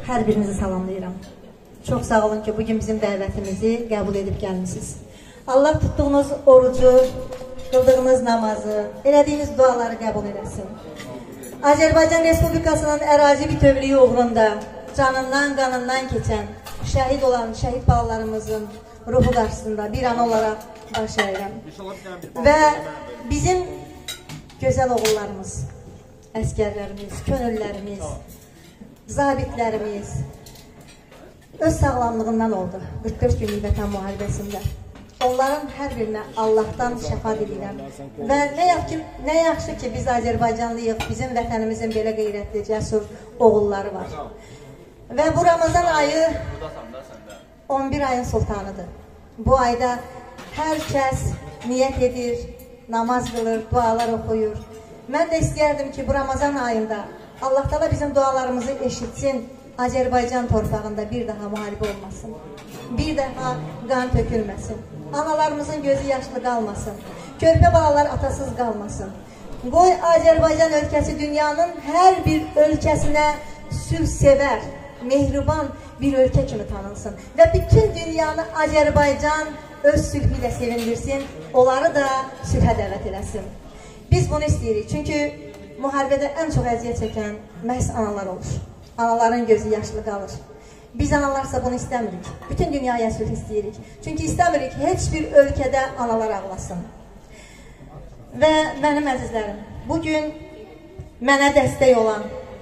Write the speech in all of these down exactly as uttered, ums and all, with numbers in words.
hər birinizi salamlayıram. Çox sağ olun ki, bugün bizim dəvətimizi qəbul edib gəlmişsiniz. Allah tutduğunuz orucu, qıldığınız namazı, elədiyiniz duaları qəbul eləsin. Azərbaycan Respublikasının ərazi bütövlüyü uğrunda canından, qanından keçən, şəhid olan şəhid balalarımızın ruhu qarşısında bir an olaraq baş əyirəm. Və bizim gözəl oğullarımız, əskərlərimiz, könüllərimiz, zabitlərimiz öz sağlamlığından oldu qırx dörd günlük vətən müharibəsində. Onların hər birinə Allahdan şəfa diləyirəm. Və nə yaxşı, ki, nə yaxşı ki, biz Azərbaycanlıyıq, bizim vətənimizin belə qeyrətli, cəsur oğulları var. Və bu Ramazan ayı on bir ayın sultanıdır. Bu ayda hər kəs niyyət edir, namaz qılır, dualar oxuyur. Mən də istəyərdim ki, bu Ramazan ayında Allah Teala bizim dualarımızı eşitsin, Azərbaycan torpağında bir daha müharibə olmasın, bir daha qan tökülməsin, analarımızın gözü yaşlı qalmasın, körpə balalar atasız qalmasın. Qoy Azərbaycan ölkəsi dünyanın hər bir ölkəsinə sülh sevər, mehriban bir ölkə kimi tanınsın və bütün dünyanı Azərbaycan öz sülhü ilə sevindirsin, onları da sülhə dəvət eləsin. Biz bunu istəyirik, çünki müharibədə ən çox əziyyət çəkən məhz analar olur. Anaların gözü yaşlı qalır. Biz analarsa bunu istəmirik. Bütün dünyaya sülh istəyirik. Çünki istəmirik heç bir ölkədə analar ağlasın. Və mənim əzizlərim, bugün mənə dəstək olan,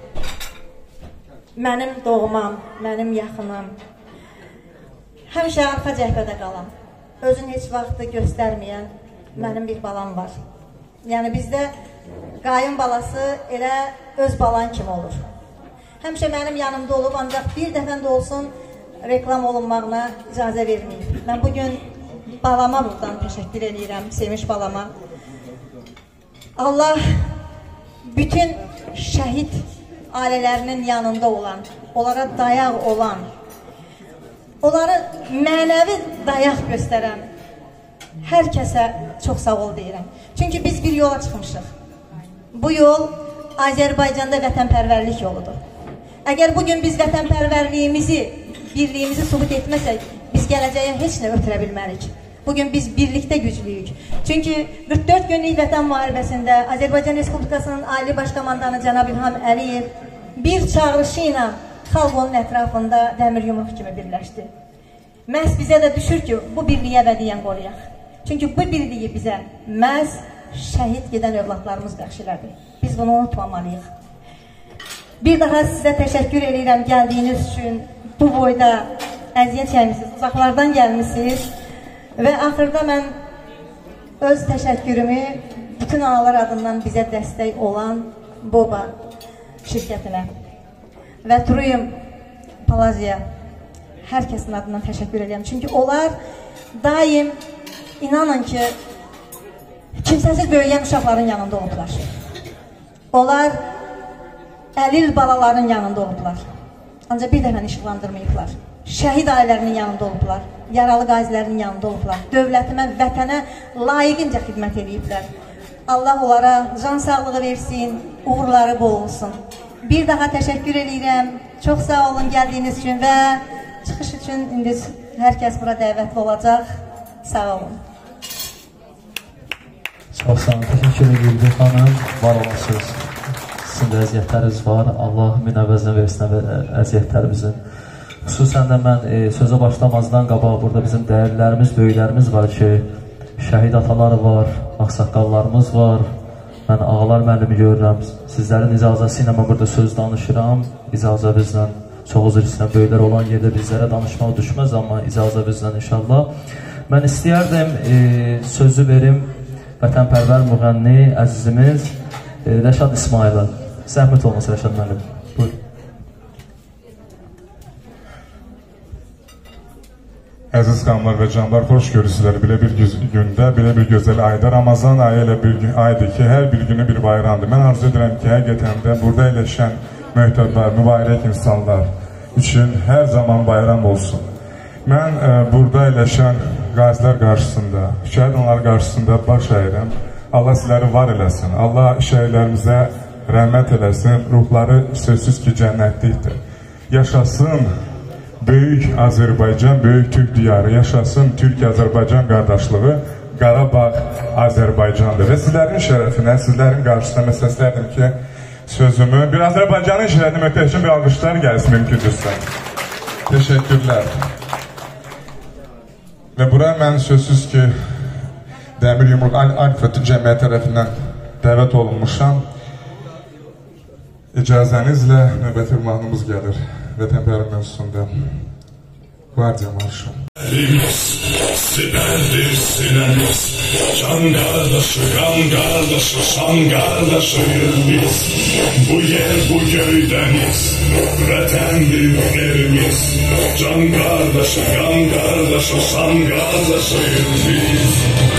mənim doğmam, mənim yaxınım, həmişə arxa cəhbədə qalan, özün heç vaxtı göstərməyən mənim bir balam var. Yəni bizdə qayın balası elə öz balan kimi olur. Həmişə mənim yanımda olub, ancaq bir dəfən də olsun reklam olunmağına icazə verməyib. Mən bugün balama buradan təşəkkür edirəm, Sevinç balama. Allah bütün şəhid ailələrinin yanında olan, onlara dayaq olan, onları mənəvi dayaq göstərən hər kəsə çox sağ ol deyirəm. Çünki biz bir yola çıxmışıq. Bu yol Azərbaycanda vətənpərvərlik yoludur. Əgər bugün biz vətənpərvərliyimizi, birliyimizi sübut etməsək, biz gələcəyə heç nə ötürə bilmərik. Bugün biz birlikdə güclüyük. Çünki qırx dörd günlük vətən müharibəsində Azərbaycan Respublikasının Ali Baş Komandanı cənab İlham Əliyev bir çağrışı ilə xalq onun ətrafında dəmir yumruq kimi birləşdi. Məhz bizə də düşür ki, bu birliyə əbədiyyən qoruyaq. Çünki bu birliyi bizə məhz şəhid gedən övladlarımız bəxş elədi. Biz bunu unutmamalıyıq. Bir daha sizə təşəkkür edirəm gəldiyiniz üçün. Bu boyda əziyyət çəkmişsiniz, uzaqlardan gəlmişsiniz. Və axırda mən öz təşəkkürümü bütün analar adından bizə dəstək olan Boba şirkətinə və Truyum Palaziya hər kəsin adından təşəkkür edirəm. Çünki onlar daim inanın ki, kimsəsiz böyüyən uşaqların yanında oldular. Onlar əlil balaların yanında oldular. Ancaq bir dəfə işıqlandırmayıblar. Şəhid ailələrinin yanında oldular. Yaralı qazilərinin yanında oldular. Dövlətimə, vətənə layiqincə xidmət ediblər. Allah onlara can sağlığı versin, uğurları bol olsun. Bir daha təşəkkür edirəm. Çox sağ olun gəldiyiniz üçün və çıxış üçün indi hər kəs bura dəvətli olacaq. Sağ olun. Çox sağ olun. Təşəkkür edirəm xanım. Var olasınız. Sizin də əziyyətləriniz var. Allah min əvəzinə versin əziyyətlərimizin. Xüsusən də mən e, sözə başlamazdan qabaq burada bizim dəyərlərimiz, böyüklərimiz var ki, şəhid atalar var, ağsaqqallarımız var. Mən ağalar müəllimi görürəm. Sizlərin icazəsi ilə mən burada söz danışıram. İcazəvizlə, çox üzr istəyirəm, böyüklər olan yerdə bizlərə danışmaq düşməz, amma icazəvizlə inşallah. Mən istəyərdim e, sözü verim vətənpərvər müğənni, əzizimiz e, Rəşad İsmail'a. Zəhmət olması Rəşad müəllim. Buyurun. Əziz qanlar və canlar, xoş görürsünüzlər. Belə bir gündə, belə bir gözəl ayda, Ramazan ayı elə bir aydır ki, hər bir günü bir bayramdır. Mən arzu edirəm ki, həqiqətən də burada eləşən möhtəbər, mübarək insanlar üçün hər zaman bayram olsun. Mən e, burada eləşən qazilər qarşısında, şəhid onlar qarşısında baş əyirəm. Allah sizləri var eləsin, Allah şəhidlərimizə rəhmət eləsin, ruhları sözsüz ki, cənnətlikdir. Yaşasın Böyük Azərbaycan, Böyük Türk diyarı, yaşasın Türk-Azərbaycan qardaşlığı, Qarabağ Azərbaycandır. Və sizlərin şərəfinə, sizlərin qarşısına mən səslərdim ki, sözümü bir Azərbaycanın şirədi möhtəşəm bir alqışlar gəlsin mümkündürsə. Teşekkürlər. Və buraya mən sözsüz ki, Dəmir Yumruq Alfred Cəmiyyət tərəfindən dəvət olunmuşam. İcazənizlə növbəti mahnımız gəlir. Vətənpərvər mövzusunda Qvardiya marşı. Siperdir sinemiz, can kardeşi, kan kardeşi, şan kardeşiyiz biz. Bu yer, bu göydeniz, vətəndir yerimiz. Can kardeşi, kan kardeşi, şan kardeşiyiz biz.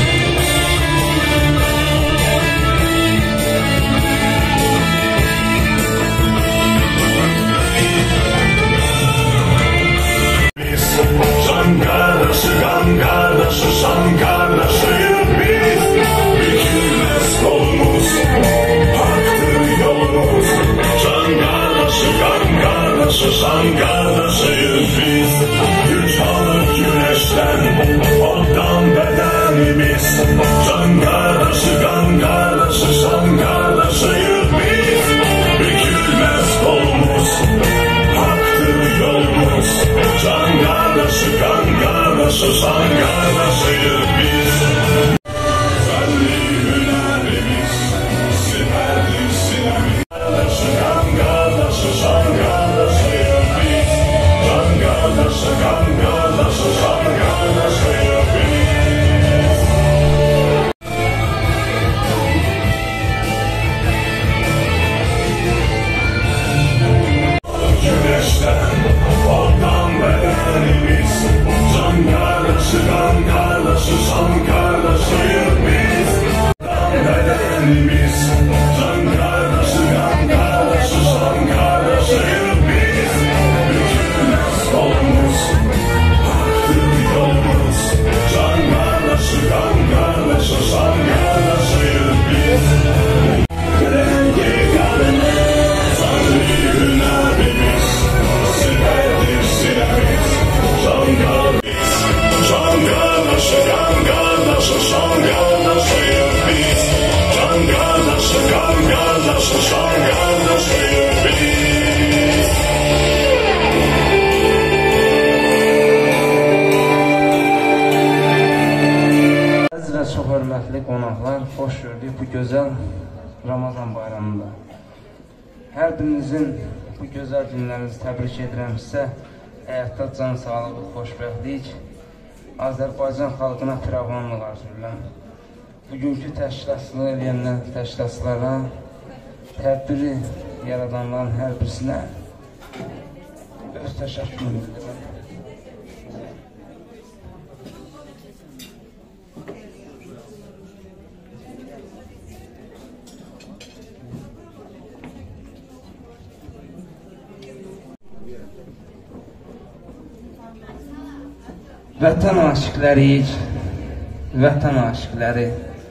Can kardeşi, kan kardeşi, şan kardeşiyiz biz. Bükülmez kolumuz, haktır yolumuz. Can kardeşi, kan kardeşi, şan kardeşiyiz biz. Güç alır güneşten, ottan bedenimiz. Can kardeşi, kan kardeşi, şan kardeşiyiz biz. Bükülmez kolumuz, haktır yolumuz. Can kardeşi, kan kardeşi, şan kardeşiyiz biz. Fenli hünerimiz, siperdir sinemiz. Kardeşi, kan kardeşi, şan kardeşiyiz biz. Can kardeşi, kan kardeşi, şan kardeşiyiz biz. Güneşten, ondan bedenimiz. Can kardeşi, kan kardeşi, şan kardeşiyiz biz. Can bedenimiz. Can kardeşi, kan kardeşi, şan kardeşiyiz biz. Bükülmez kolumuz, haktır yolumuz. Can kardeşi, kan kardeşi, şan kardeşiyiz biz. Rengi kanlı, sanri hünerimiz. Siperdir sinemiz, can kardeşi, can kardeşi, kan kardeşi, şan kardeşiyiz biz. Can kardeşi, kan kardeşi, şan kardeşiyiz biz. Əziz və çox hörmətli qonaqlar, xoş gördük bu gözəl Ramazan bayramında. Hər birinizin bu gözəl günlərinizi təbrik edirəm sizə. Həyatda can sağlığı, xoşbəxtlik, Azərbaycan xalqına firavanlıq arzulayıram. Bugünkü təşkilatçılıq eləyənlər, təşkilatçılara, tədbiri yaradanların hər birisinə öz təşəkkürümü bildirirəm. Vətən aşıqlarıyıq, vətən aşıqları.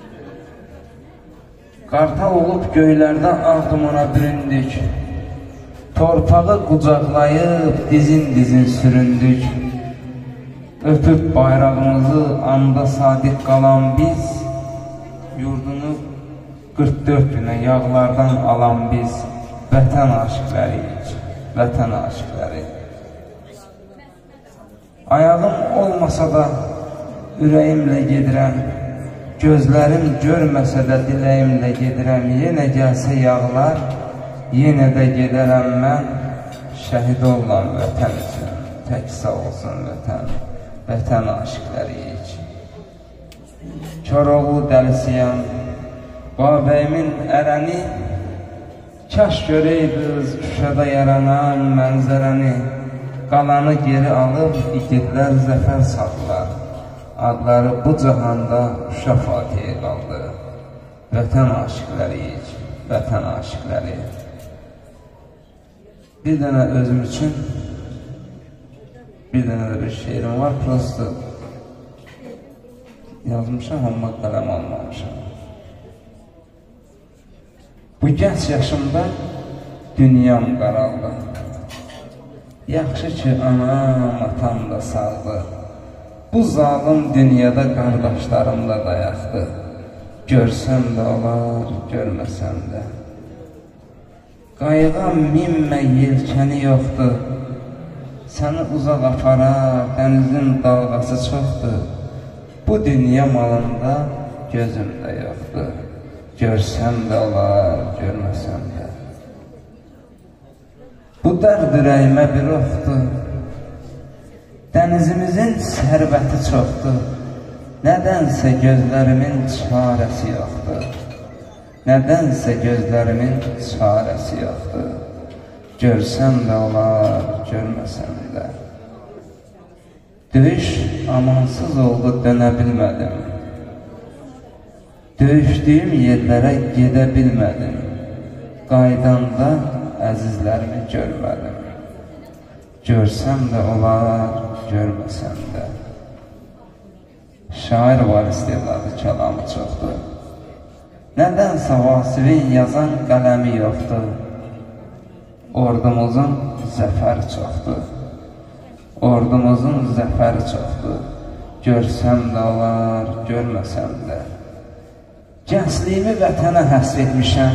Qartal olub göylərdə ağ dumana büründük. Torpağı qucaqlayıb dizin dizin süründük. Öpüb bayrağımızı anda sadiq qalan biz, yurdunu qırx dörd günə yağlardan alan biz, vətən aşıqlarıyıq, vətən aşıqları. Ayağım olmasa da ürəyimlə gedirəm, gözlərim görməsə də diləyimlə gedirəm. Yenə gəlsə yağlar, yenə də gedərəm mən, şəhid olan vətən üçün, tək sağ olsun vətən, vətən aşıqlarıyıq. Koroğlu dəlisiyəm, Babəyimin ərəni, kaş görəydiniz Şuşada yaranan mənzərəni. Qalanı geri alıb igidlər zəfər saldılar. Adları bu cahanda Şuşa Fatihə qaldı. Vətən aşıqlarıyıq, vətən aşıqları. Bir dənə özüm üçün bir dənə də bir şeirim var. Prosto yazmışam, amma qələm almamışam. Bu gənc yaşımda dünyam qaraldı. Yaxşı ki, anam, atam da sağdı. Bu zalım dünyada qardaşlarım da dayaqdı. Görsəm də olar, görməsəm də. Qayığa minmə yelkəni yoxdur. Səni uzaq aparar, dənizin dalğası çoxdur. Bu dünya malında gözüm də yoxdur. Görsəm də olar, görməsəm də. Bu dərd ürəyimə bir oxdur. Dənizimizin sərvəti çoxdur. Nədənsə gözlərimin çarəsi yoxdur. Nədənsə gözlərimin çarəsi yoxdur. Görsəm də olar, görməsəm də. Döyüş amansız oldu, dönə bilmədim. Döyüşdüyüm yerlərə gedə bilmədim. Qaydanda əzizlərimi görmədim. Görsəm də olar, görməsəm də. Şair var, istedadı kəlamı çoxdur. Nədənsə Vasifin yazan qələmi yoxdur. Ordumuzun zəfəri çoxdur. Ordumuzun zəfəri çoxdur. Görsəm də olar, görməsəm də. Gəncliyimi vətənə həsr etmişəm.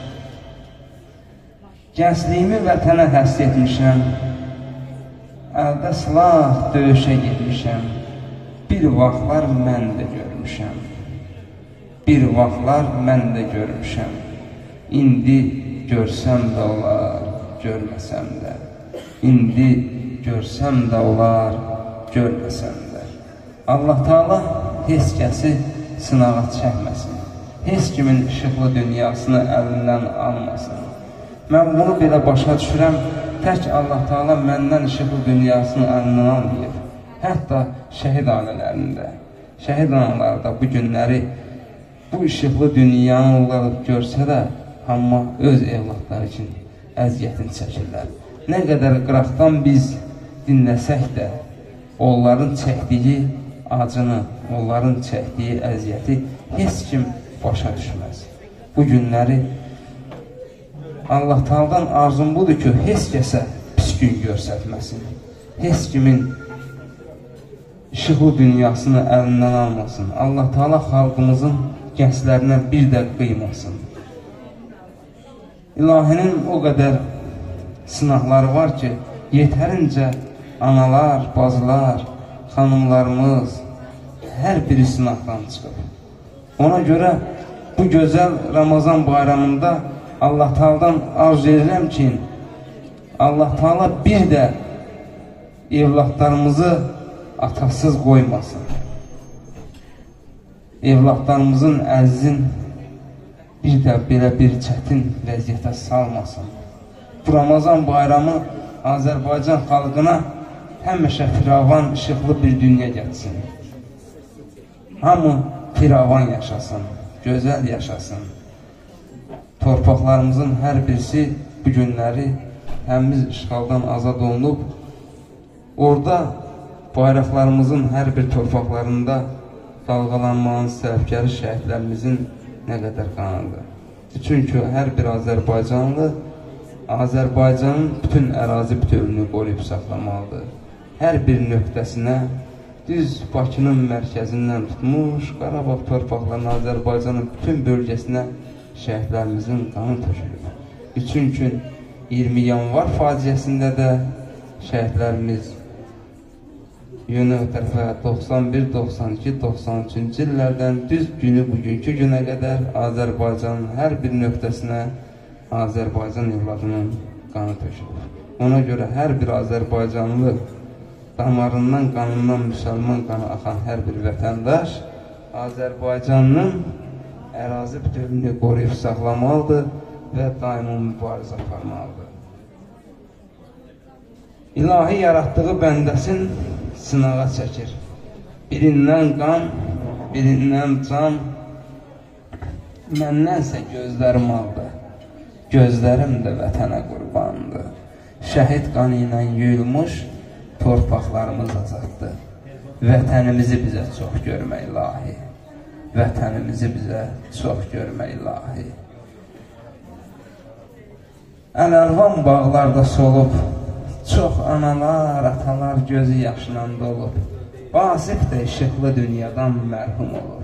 Gəncliyimi vətənə həsr etmişəm. Əldə silah döyüşə getmişəm. Bir vaxtlar mən də görmüşəm. Bir vaxtlar mən də görmüşəm. İndi görsəm də olar, görməsəm də. İndi görsəm də olar, görməsəm də. Allah Taala heç kəsi sınağa çəkməsin. Heç kimin işıqlı dünyasını əlindən almasın. Mən bunu belə başa düşürəm, tək Allah Taala məndən işıqlı dünyasını əlindən almayır. Hətta şəhid ailələrində, şəhid analarında bu günləri bu işıqlı dünyanı onlar görsə də, amma öz evlatları üçün əziyyətini çəkirlər. Nə qədər qıraqdan biz dinləsək də, onların çəkdiyi acını, onların çəkdiyi əziyyəti heç kim başa düşməz. Bu günləri Allah Taala'dan arzum budur ki, heç kəsə pis gün görsətməsin. Heç kimin işıqlı dünyasını əlindən almasın. Allah Taala xalqımızın gənclərinə bir də qıymasın. İlahinin o qədər sınaqları var ki, yetərincə analar, bacılar, xanımlarımız hər biri sınaqdan çıxır. Ona görə bu gözəl Ramazan bayramında Allah Taala'dan arzu edirəm ki, Allah Taala bir də evlatlarımızı atasız qoymasın. Evlatlarımızın əzizin bir də belə bir çətin vəziyyətə salmasın. Bu Ramazan bayramı Azərbaycan xalqına həmişə firavan, işıqlı bir dünya gəlsin. Hamı firavan yaşasın, gözəl yaşasın. Torpaqlarımızın hər birisi bu günləri həmiz işğaldan azad olunub, orada bayraqlarımızın hər bir torpaqlarında dalğalanmanın səbəbkarı şəhidlərimizin nə qədər qanıdır. Çünki hər bir Azərbaycanlı Azərbaycanın bütün ərazi bütövlüyünü qoruyub saxlamalıdır. Hər bir nöqtəsinə, düz Bakının mərkəzindən tutmuş, Qarabağ torpaqlarına, Azərbaycanın bütün bölgəsinə şəhidlərimizin qanı tökülür. Çünki iyirmi yanvar faciəsində də şəhidlərimiz yönü tərəfə doxsan bir, doxsan iki, doxsan üçüncü illərdən düz günü bugünkü günə qədər Azərbaycanın hər bir nöqtəsinə Azərbaycan evladının qanı tökülür. Ona görə hər bir Azərbaycanlı damarından, qanından müsəlman qanı axan hər bir vətəndaş Azərbaycanın ərazi bütövlüyünü qoruyub saxlamalıdır və daima mübarizə aparmalıdır. İlahi yaratdığı bəndəsin sınağa çəkir. Birindən qan, birindən can, məndənsə gözlərim aldı. Gözlərim də vətənə qurbandı. Şəhid qanı ilə yuyulmuş torpaqlarımız azaddır. Vətənimizi bizə çox görmək ilahi. Vətənimizi bizə çox görmək ilahi. Əl-əlvan bağlarda solub Çox analar, atalar gözü yaşla dolub. Vasif də işıqlı dünyadan mərhum olur.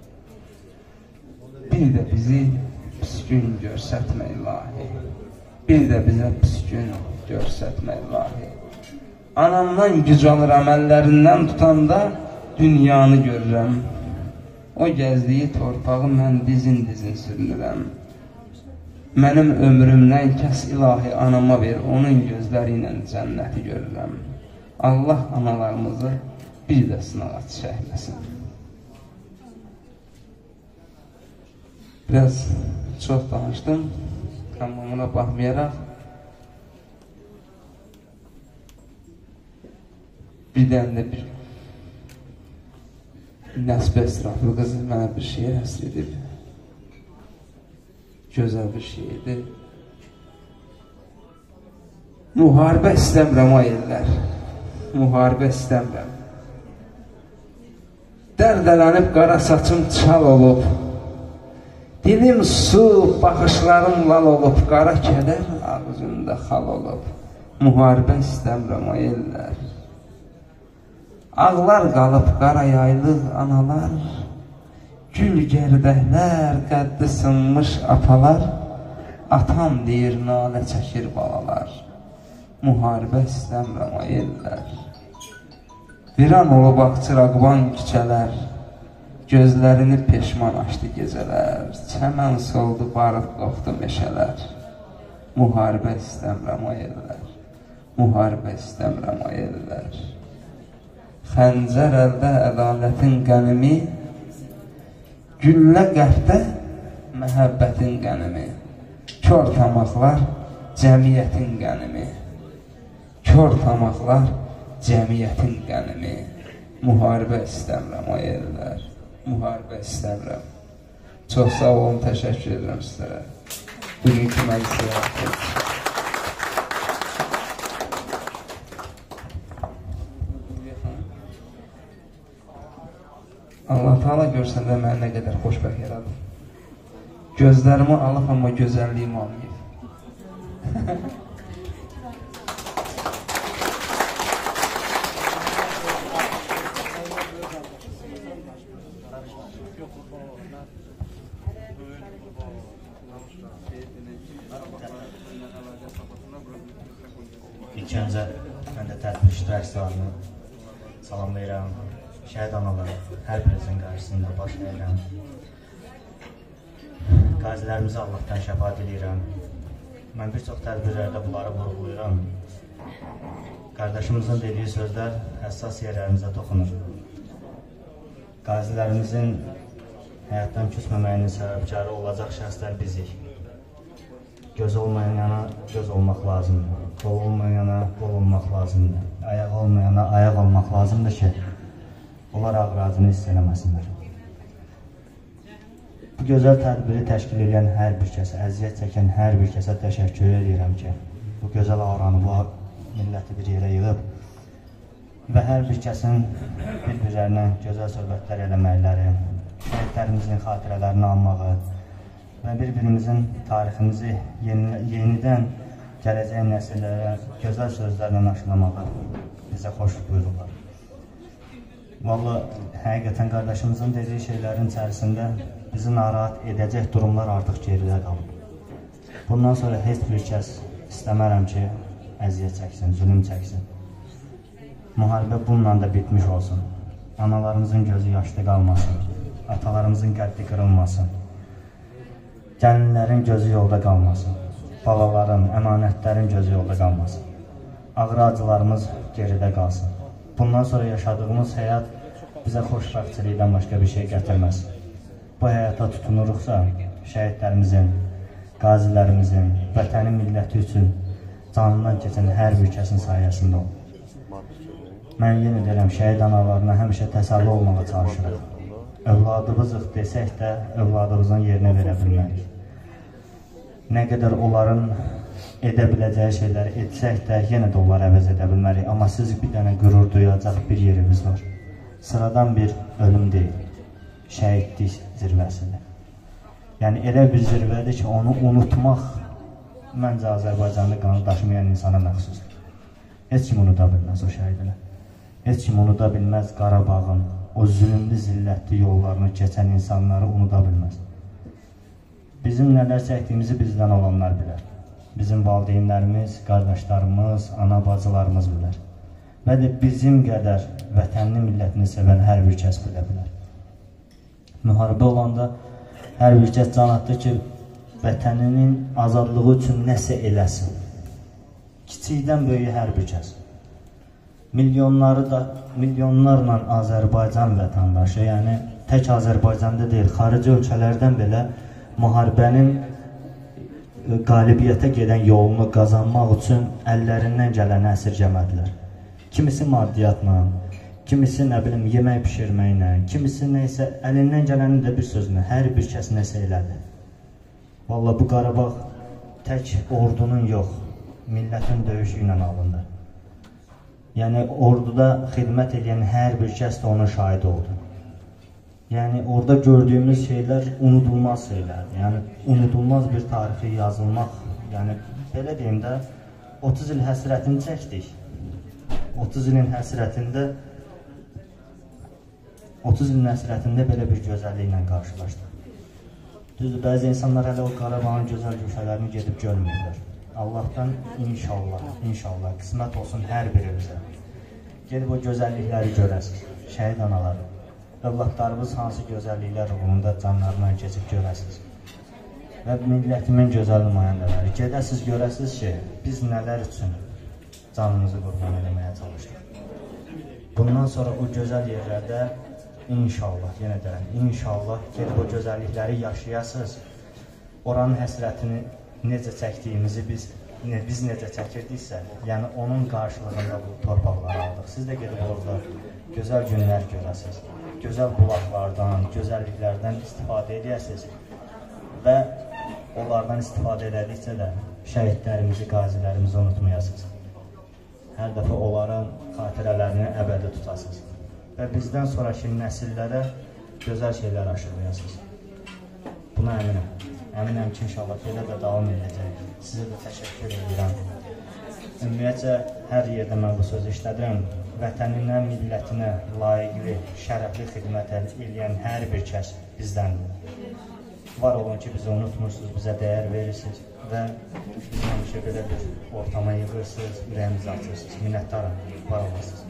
Bir də bizi pis gün görsətmə ilahi. Bir də bizə pis gün görsətmə ilahi. Anamdan güc alır əməllərindən tutanda dünyanı görürəm. O gəzdiyi torpağı mən dizin-dizin sürünürəm. Mənim ömrümdən kəs ilahi anama ver, onun gözləri ilə cənnəti görürəm. Allah analarımızı bir də sınağa çəkməsin. Biraz çox danışdım, tamamına baxmayaraq. Bir dənə də bir Nəsbə əsraflı qızı mənə bir şeyə həsr edib. Gözəl bir şeydir. Müharibə istəmirəm ay ellər. Müharibə istəmirəm. Dərdələnib qara saçım çal olub. Dilim su, baxışlarım lal olub. Qara kədər ağzımda xal olub. Müharibə istəmirəm ay ellər. Ağlar qalıb qara yaylıq analar, gül gərdəklər, qəddi sınmış apalar, atam deyir, nalə çəkir balalar. Müharibə istəmirəm ay ellər. Viran olub Ağçıraqvan küçələr, gözlərini peşman açdı gecələr, çəmən soldu, barıq qopdu meşələr. Müharibə istəmirəm ay ellər. Müharibə istəmirəm ay ellər. Xəncər əldə ədalətin qənimi, güllə qəhdə məhəbbətin qənimi, kör tamaqlar cəmiyyətin qənimi, kör tamaqlar cəmiyyətin qənimi. Müharibə istəmirəm ay ellər, müharibə istəmirəm. Çox sağ olun, təşəkkür edirəm sizlərə. Bugünkü məclisə Allah Teala görsən də mənə nə qədər xoşbəxt yaradır. Gözlərimi alıb, amma gözəlliyimi almayıb. İlk öncə mən də tədbir iştirakçılarını salamlayıram. Şəhid anaları hər birinizin qarşısında baş əyirəm. Qazilərimizə Allahdan şəfaət edirəm. Mən bir çox tədbirlərdə bunları vurğulayıram. Qardaşımızın dediyi sözlər həssas yerlərimizə toxunur. Qazilərimizin həyatdan küsməməyinin səbəbkarı olacaq şəxslər bizik. Göz olmayan yana göz olmaq lazımdır. Qol olmayana qol olmaq lazımdır. Ayaq olmayana ayaq olmaq lazımdır ki, onlar ağracını hiss eləməsinlər. Bu gözəl tədbiri təşkil edən hər bir kəsə, əziyyət çəkən hər bir kəsə təşəkkür edirəm ki, bu gözəl auranı, bu milləti bir yerə yığıb və hər bir kəsin bir-birlərinə gözəl söhbətlər eləməkləri, şəhidlərimizin xatirələrini almağı və bir-birimizin tariximizi yeni, yenidən gələcək nəsillərə gözəl sözlərlə aşılamağı bizə xoş buyururlar. Vallahi, həqiqətən qardaşımızın dediyi şeylərin içərisində bizi narahat edəcək durumlar artıq geridə qalıb. Bundan sonra heç bir kəs istəmərəm ki, əziyyət çəksin, zulüm çəksin. Müharibə bununla da bitmiş olsun. Analarımızın gözü yaşlı qalmasın, atalarımızın qəddi qırılmasın, gəlinlərin gözü yolda qalmasın, balaların, əmanətlərin gözü yolda qalmasın, ağrı acılarımız geridə qalsın. Bundan sonra yaşadığımız həyat bizə xoşbəxtçilikdən başqa bir şey gətirməz. Bu həyata tutunuruqsa, şəhidlərimizin, qazilərimizin, vətənin milləti üçün canından keçən hər bir kəsin sayəsində olur. Mən yenə deyirəm, şəhid analarına həmişə təsəlli olmağa çalışırıq. Övladımızıq desək də, övladımızın yerinə verə bilmərik. Nə qədər onların edə biləcəyi şeyləri etsək də, yenə də onları əvəz edə bilmərik. Amma siz bir dənə qürur duyacaq bir yerimiz var. Sıradan bir ölüm deyil, şəhidlik zirvəsidir. Yəni, elə bir zirvədir ki, onu unutmaq məncə Azərbaycanlı qanı daşımayan insana məxsusdur. Heç kim unuda bilməz o şəhidləri. Heç kim unuda bilməz Qarabağın o zülümlü, zillətli yollarını keçən insanları unuda bilməz. Bizim nələr çəkdiyimizi bizdən olanlar bilər. Bizim valideynlərimiz, qardaşlarımız, ana bacılarımız bilər. Və də bizim qədər vətənini, millətini sevən hər bir kəs bilə bilər. Müharibə olanda hər bir kəs can atdı ki, vətəninin azadlığı üçün nəsə eləsin. Kiçikdən böyüyə hər bir kəs. Milyonları da, milyonlarla Azərbaycan vətəndaşı, yəni tək Azərbaycanda deyil, xarici ölkələrdən belə müharibənin qalibiyyətə gedən yolunu qazanmaq üçün əllərindən gələni əsirgəmədilər. Kimisi maddiyyatla, kimisi nə bilim yemək pişirməklə, kimisi neysə əlindən gələni də bir sözlə, hər bir kəs nəsə elədi. Vallahi bu Qarabağ tək ordunun yox, millətin döyüşü ilə alındı. Yəni orduda xidmət edən hər bir kəs də onun şahidi oldu. Yəni orada gördüyümüz şeylər unudulmaz şeylərdir. Yəni unudulmaz bir tarixi yazılmaq, yəni belə deyim də otuz il həsrətini çəkdik. otuz ilin həsrətində otuz ilin həsrətində belə bir gözəlliklə qarşılaşdıq. Düzdür, bəzi insanlar hələ o Qarabağın gözəl güşələrini gedib görmürlər. Allahdan inşallah, inşallah qismət olsun hər birimizə. Gedib o gözəllikləri görəsiniz, şəhid anaları. Övladlarımız hansı gözəlliklər uğrunda canlarından keçib görəsiniz. Və millətimin gözəl nümayəndələri. Gedəsiniz, görəsiniz ki, biz nələr üçün canımızı qurban eləməyə çalışdıq. Bundan sonra o gözəl yerlərdə inşallah, yenə deyirəm, inşallah gedib o gözəllikləri yaşayasınız. Oranın həsrətini necə çəkdiyimizi biz, ne, biz necə çəkirdiksə, yəni onun qarşılığında bu torpaqları aldıq. Siz də gedib orada gözəl günlər görəsiniz. Gözəl bulaqlardan, gözəlliklərdən istifadə edəsiniz və onlardan istifadə edədikcə də şəhidlərimizi, qazilərimizi unutmayasınız. Hər dəfə onların xatirələrini əbədi tutasınız və bizdən sonraki nəsillərə gözəl şeylər aşırmayasınız. Buna əminəm. Əminəm ki, inşallah belə də davam edəcək. Sizə də təşəkkür edirəm. Ümumiyyətcə, hər yerdə mən bu sözü işlədirəm. Vətəninə, millətinə layiqli, şərəfli xidmət edən hər bir kəs bizdəndir. Var olun ki, bizi unutmursunuz, bizə dəyər verirsiniz və biz həmişə belə bir ortama yığırsınız, ürəyimizi açırsınız. Minnətdaram, var olasınız.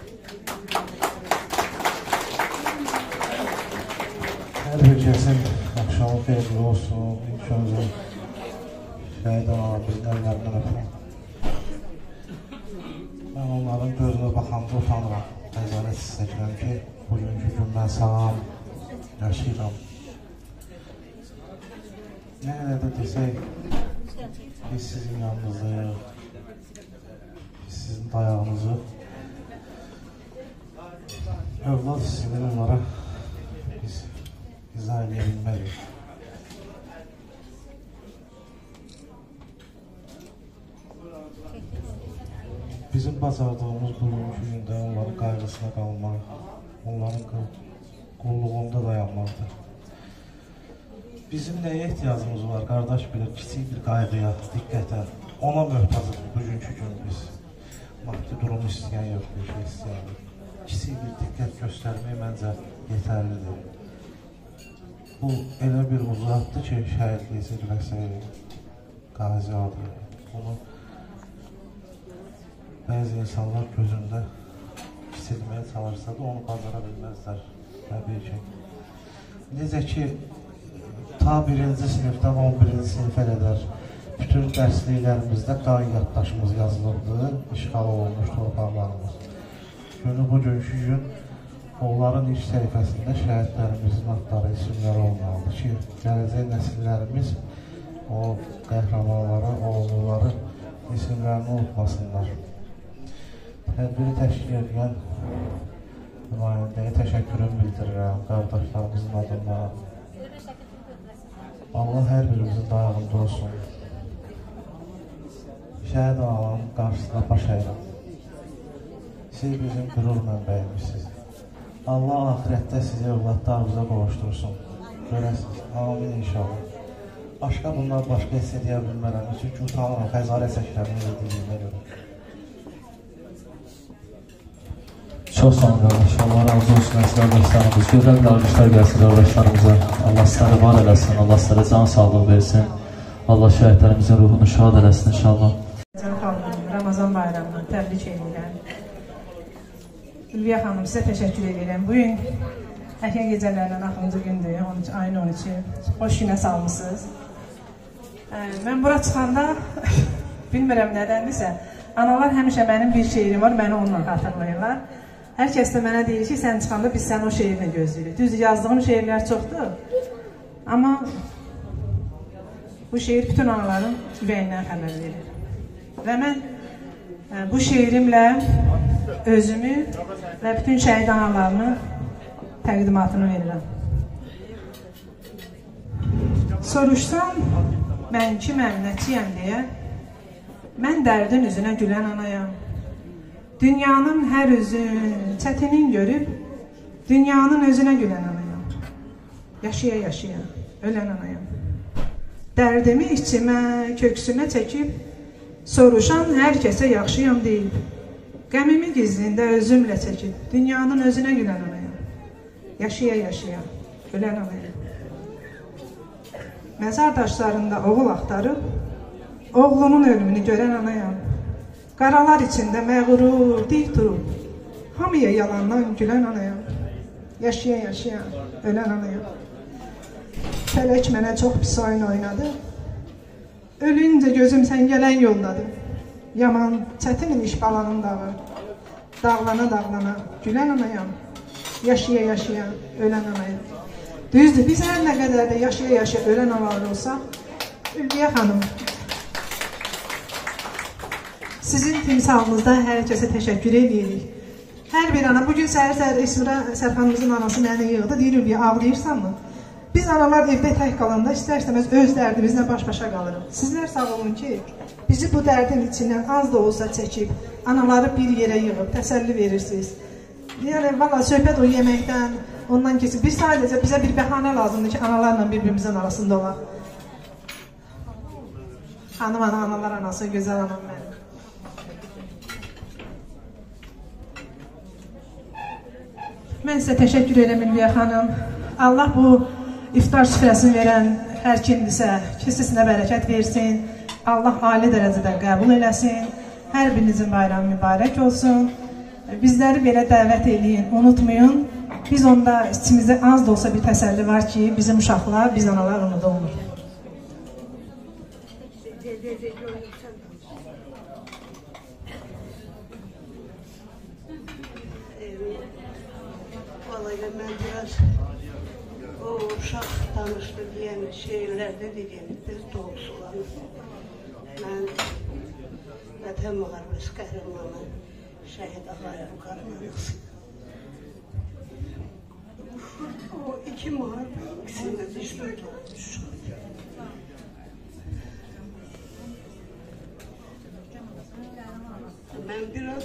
Hər bir kəsin axşamı xeyirli olsun. İlk öncə şəhid anamızın əllərindən öpürəm. Mən onların gözünə baxanda utanıram. Nəzarət istəyirəm ki, bugünkü gün mən sağam, yaşayıram. Nə elə də desək, biz sizin yanınızdayıq, biz sizin dayağınızı övlad hissini onlara biz izah edə bilmərik. Bizim bacardığımız bugünkü gündə onların qayğısına qalmaq, onların qulluğunda dayanmaqdır. Bizim nəyə ehtiyacımız var, qardaş bilir, kiçik bir qayğıya, diqqətə, ona möhtacıq bugünkü gün biz. Maddi durumu istəyən yox, bir şey istəyən. Kiçik bir diqqət göstərmək məncə yetərlidir. Bu elə bir uzatdır ki, şəhidliyi zirvəsi, qazi adı. Bunu bəzi insanlar gözündə kiçilməyə çalışsa da onu bacara bilməzlər, təbii ki. Necə ki, ta birinci sinifdən on birinci sinifə qədər bütün dərsliklərimizdə qay yaddaşımız yazılırdı, işğal olunmuş torpaqlarımız. Günü bugünkü gün onların ilk səhifəsində şəhidlərimizin adları, isimləri olmalıdır ki, gələcək nəsillərimiz o qəhrəmanları, oğulları isimlərini unutmasınlar. Tədbiri təşkil edən nümayəndəyə təşəkkürümü bildirirəm, qardaşlarımızın adına. Allah hər birimizin dayağında olsun. Şəhid ağaların qarşısına baş əyirəm. Siz bizim qürur mənbəyimizsiniz. Allah ahirətdə sizi övladlarınıza qovuştursun. Görəsiniz, amin inşallah. Başqa bunlar başqa hiss edə bilmərəm. Çünki utanıram, xəzarət çəkirəm, necə deyilmə görə. Çox sağ olun qardaş. Allah razı olsun əziz qardaşlarımız. Gözəl bir alqışlar gəlsin qardaşlarımıza. Allah sizləri var eləsin. Allah sizlərə can sağlığı versin. Allah şəhidlərimizin ruhunu şad eləsin inşallah. Ramazan bayramını təbrik edirəm. Ülviyə xanım, sizə təşəkkür edirəm. Bugün Əhya gecələrdən axırıncı gündür, ayın on üçü. Xoş günə salmışsınız. Mən bura çıxanda, bilmirəm nədəndirsə, analar həmişə mənim bir şeirim var, məni onunla xatırlayırlar. Hər kəs də mənə deyir ki, sən çıxanda biz sən o şeirini gözləyirik. Düzdür, yazdığım şeirlər çoxdur. Amma bu şeir bütün anaların ürəyindən xəbər verir. Və mən bu şeirimlə özümü və bütün şəhid analarını təqdimatını verirəm. Soruşsam, mən kiməm, nəciyəm deyə, mən dərdin üzünə gülən anayam. Dünyanın hər üzün çətinin görüb, dünyanın özünə gülən anayam. Yaşaya-yaşaya, ölən anayam. Dərdimi içimə, köksümə çəkib, soruşan hər kəsə yaxşıyam deyib. Qəmimi gizlində özümlə çəkib, dünyanın özünə gülən anayam. Yaşaya-yaşaya, ölən anayam. Məzar daşlarında oğul axtarıb, oğlunun ölümünü görən anayam. Qaralar içində məğrur, dik durub, hamıya yalandan gülən anayam. Yaşaya-yaşaya, ölən anayam. Fələk mənə çox pis oyun oynadı. Ölüncə gözüm sən gələn yoldadır. Yaman, çətin imiş balanın dağı. Dağlana-dağlana, gülən anayam. Yaşaya-yaşaya, ölən anayam. Düzdür, biz hər nə qədər də yaşaya-yaşaya, ölən analar olsaq, Ülviyə xanım, sizin timsalınızda hər kəsə təşəkkür edirik. Hər bir ana, bugün səhər-səhər İsmira Sərxanımızın anası məni yığdı, deyir Ülviyə, ağlayırsanmı? Biz analar evdə tək qalanda istər-istəməz öz dərdimizlə baş-başa qalırıq. Sizlər sağ olun ki, bizi bu dərdin içindən az da olsa çəkib, anaları bir yerə yığıb, təsəlli verirsiniz. Yəni, valla söhbət o yeməkdən, ondan keçib. Biz sadəcə bizə bir bəhanə lazımdır ki, analarla bir-birimizin arasında olaq. Xanım ana, analar anası, gözəl anam mənim. Mən sizə təşəkkür edirəm Ülviyə xanım. Allah bu iftar süfrəsini verən hər kimdirsə, kisisinə bərəkət versin. Allah ali dərəcədə qəbul eləsin. Hər birinizin bayramı mübarək olsun. Bizləri belə dəvət eləyin, unutmayın. Biz onda içimizdə az da olsa bir təsəlli var ki, bizim uşaqlar, biz analar unudulmur. Vallahi mən biraz o uşaq danışdı deyən şeylərdə deyən, biz doğrusulanır. Mən Vətən müharibəsi qəhrəmanı şəhid Ağayevin qarmanısıyım. O iki müharibə ikisində düşmür olmuş. Mən biraz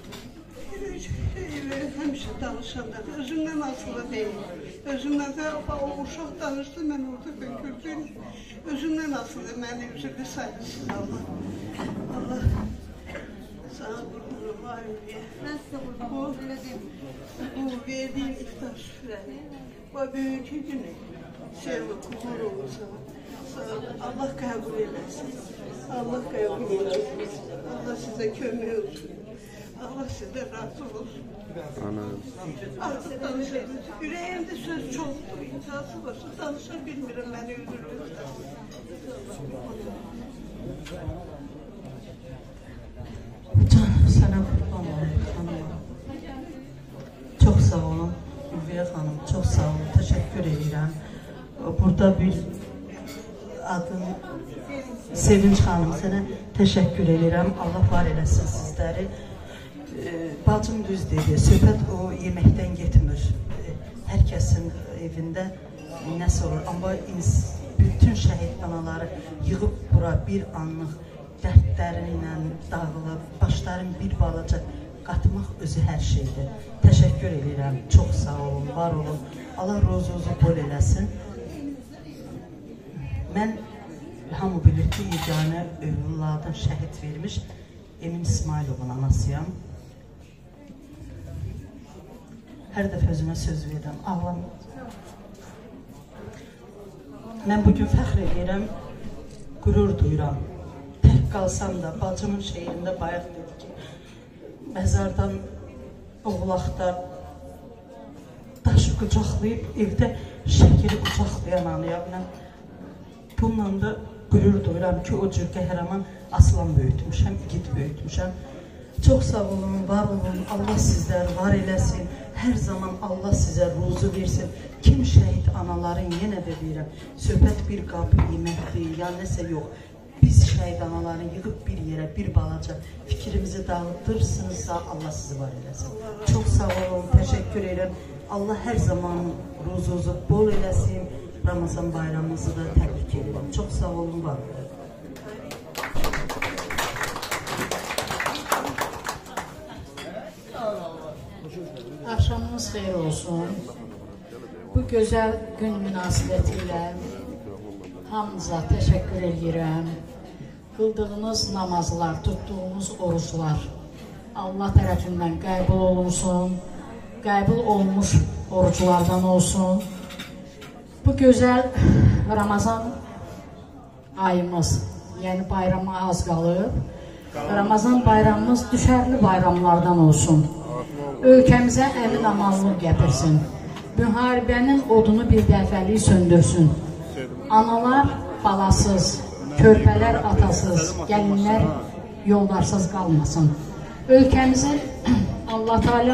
həmişə danışanda özümdən asılı deyil. Özümdən də o uşaq danışdı, mən orada gördüm. Özümdən asılı, məni üzrlü saygısız Allah. Allah sana qurbanım var Ülviyə. Mən sizə qurbanım, belə deyim. Bu verdiyin iftar süfrəni, bu böyük günü sevə qurban olursan. Allah qəbul eləsin. Allah qəbul eləsin. Allah sizə kömək olsun. Allah sizə razı olsun. Artıq danışırız. Ürəyimdə söz çoxdur, intihası varsa danışa bilmirəm, məni öldürürlər. Canım, sənə qurban olun, xanım. Çox sağ olun, Ülviyə xanım, çox sağ olun, təşəkkür edirəm. Burada bir adım Sevinç xanım, sənə təşəkkür edirəm. Allah var eləsin sizləri. Bacım düz dedi, söhbət o yeməkdən getmir. Hər kəsin evində nəsə olur. Amma bütün şəhid anaları yığıb bura bir anlıq dərdlərinlə dağılıb, başların bir balaca qatmaq özü hər şeydir. Təşəkkür edirəm, çox sağ olun, var olun. Allah rozunuzu bol eləsin. Mən hamı bilir ki, yeganə övladın şəhid vermiş Emin İsmailovun anasıyam. hər dəfə özümə söz verirəm, ağlamayacağam. Mən bugün fəxr edirəm, qürur duyuram. Tək qalsam da, bacımın şeirində bayaq dedi ki, məzardan, oğlaqda daşı qucaqlayıb, evdə şəkili qucaqlayan anıyam. Mən bununla da qürur duyuram ki, o cür qəhrəman aslan böyütmüşəm, igid böyütmüşəm. Çox sağ olun, var olun, Allah sizlər var eləsin, hər zaman Allah sizə ruzu versin. Kim şəhid anaların, yenə də deyirəm, söhbət bir qab, yeməkdir, ya nəsə yox. Biz şəhid anaların yığıb bir yerə, bir balaca fikrimizi dağıtırsınızsa, Allah sizi var eləsin. Çox sağ olun, təşəkkür edirəm. Allah hər zaman ruzunuzu bol eləsin. Ramazan bayramımızı da təbrik edirəm. Çox sağ olun, var olun. Axşamınız xeyir olsun. Bu gözəl gün münasibəti ilə hamınıza təşəkkür edirəm. Qıldığınız namazlar, tutduğunuz oruçlar Allah tərəfindən qəbul olunsun, qəbul olmuş oruçlardan olsun. Bu gözəl Ramazan ayımız, yəni bayrama az qalıb. Ramazan bayramımız düşərli bayramlardan olsun. Ölkəmizə əmin amanlıq gətirsin. Müharibənin odunu bir dəfəlik söndürsün. Analar balasız, körpələr atasız, gəlinlər yoldarsız qalmasın. Ölkəmizi Allah Teala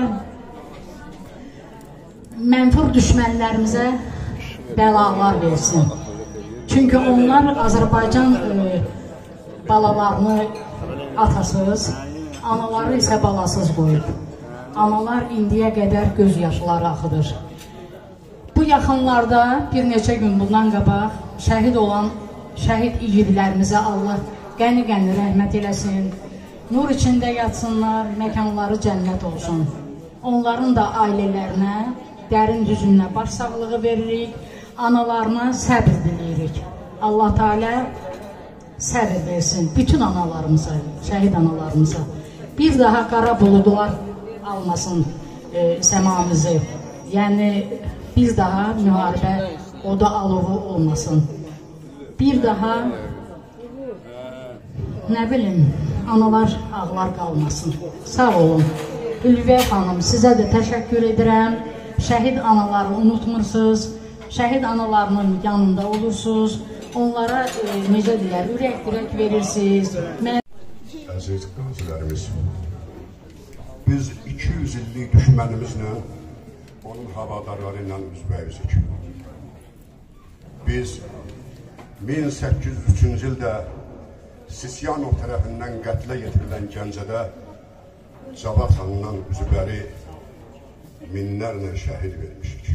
mənfur düşmənlərimizə bəlalar versin. Çünki onlar Azərbaycan e, balalarını atasız, anaları isə balasız qoyub. Analar indiyə qədər göz yaşları axıdır. Bu yaxınlarda bir neçə gün bundan qabaq şəhid olan şəhid igidlərimizə Allah qəni-qəni rəhmət eləsin. Nur içində yatsınlar, məkanları cənnət olsun. Onların da ailələrinə, dərin hüzünlə baş sağlığı veririk. Analarına səbir diləyirik. Allah Teala səbir versin bütün analarımıza, şəhid analarımıza. Bir daha qara buludlar almasın e, səmamızı. Yəni bir daha müharibə oda alovu olmasın. Bir daha nə bilim analar ağlar qalmasın. Sağ olun. Ülviyə xanım, sizə də təşəkkür edirəm. Şəhid anaları unutmursunuz. Şəhid analarının yanında olursunuz. Onlara e, necə deyər, ürək-ürək verirsiniz. Mən... Əziz qazilərimiz, biz iki yüz illik düşmənimizlə, onun havadarları ilə üzbəyüzük. Biz min səkkiz yüz üçüncü ildə Sisyanov tərəfindən qətlə yetirilən Gəncədə Cavad xanından üzbəri minlərlə şəhid vermişik.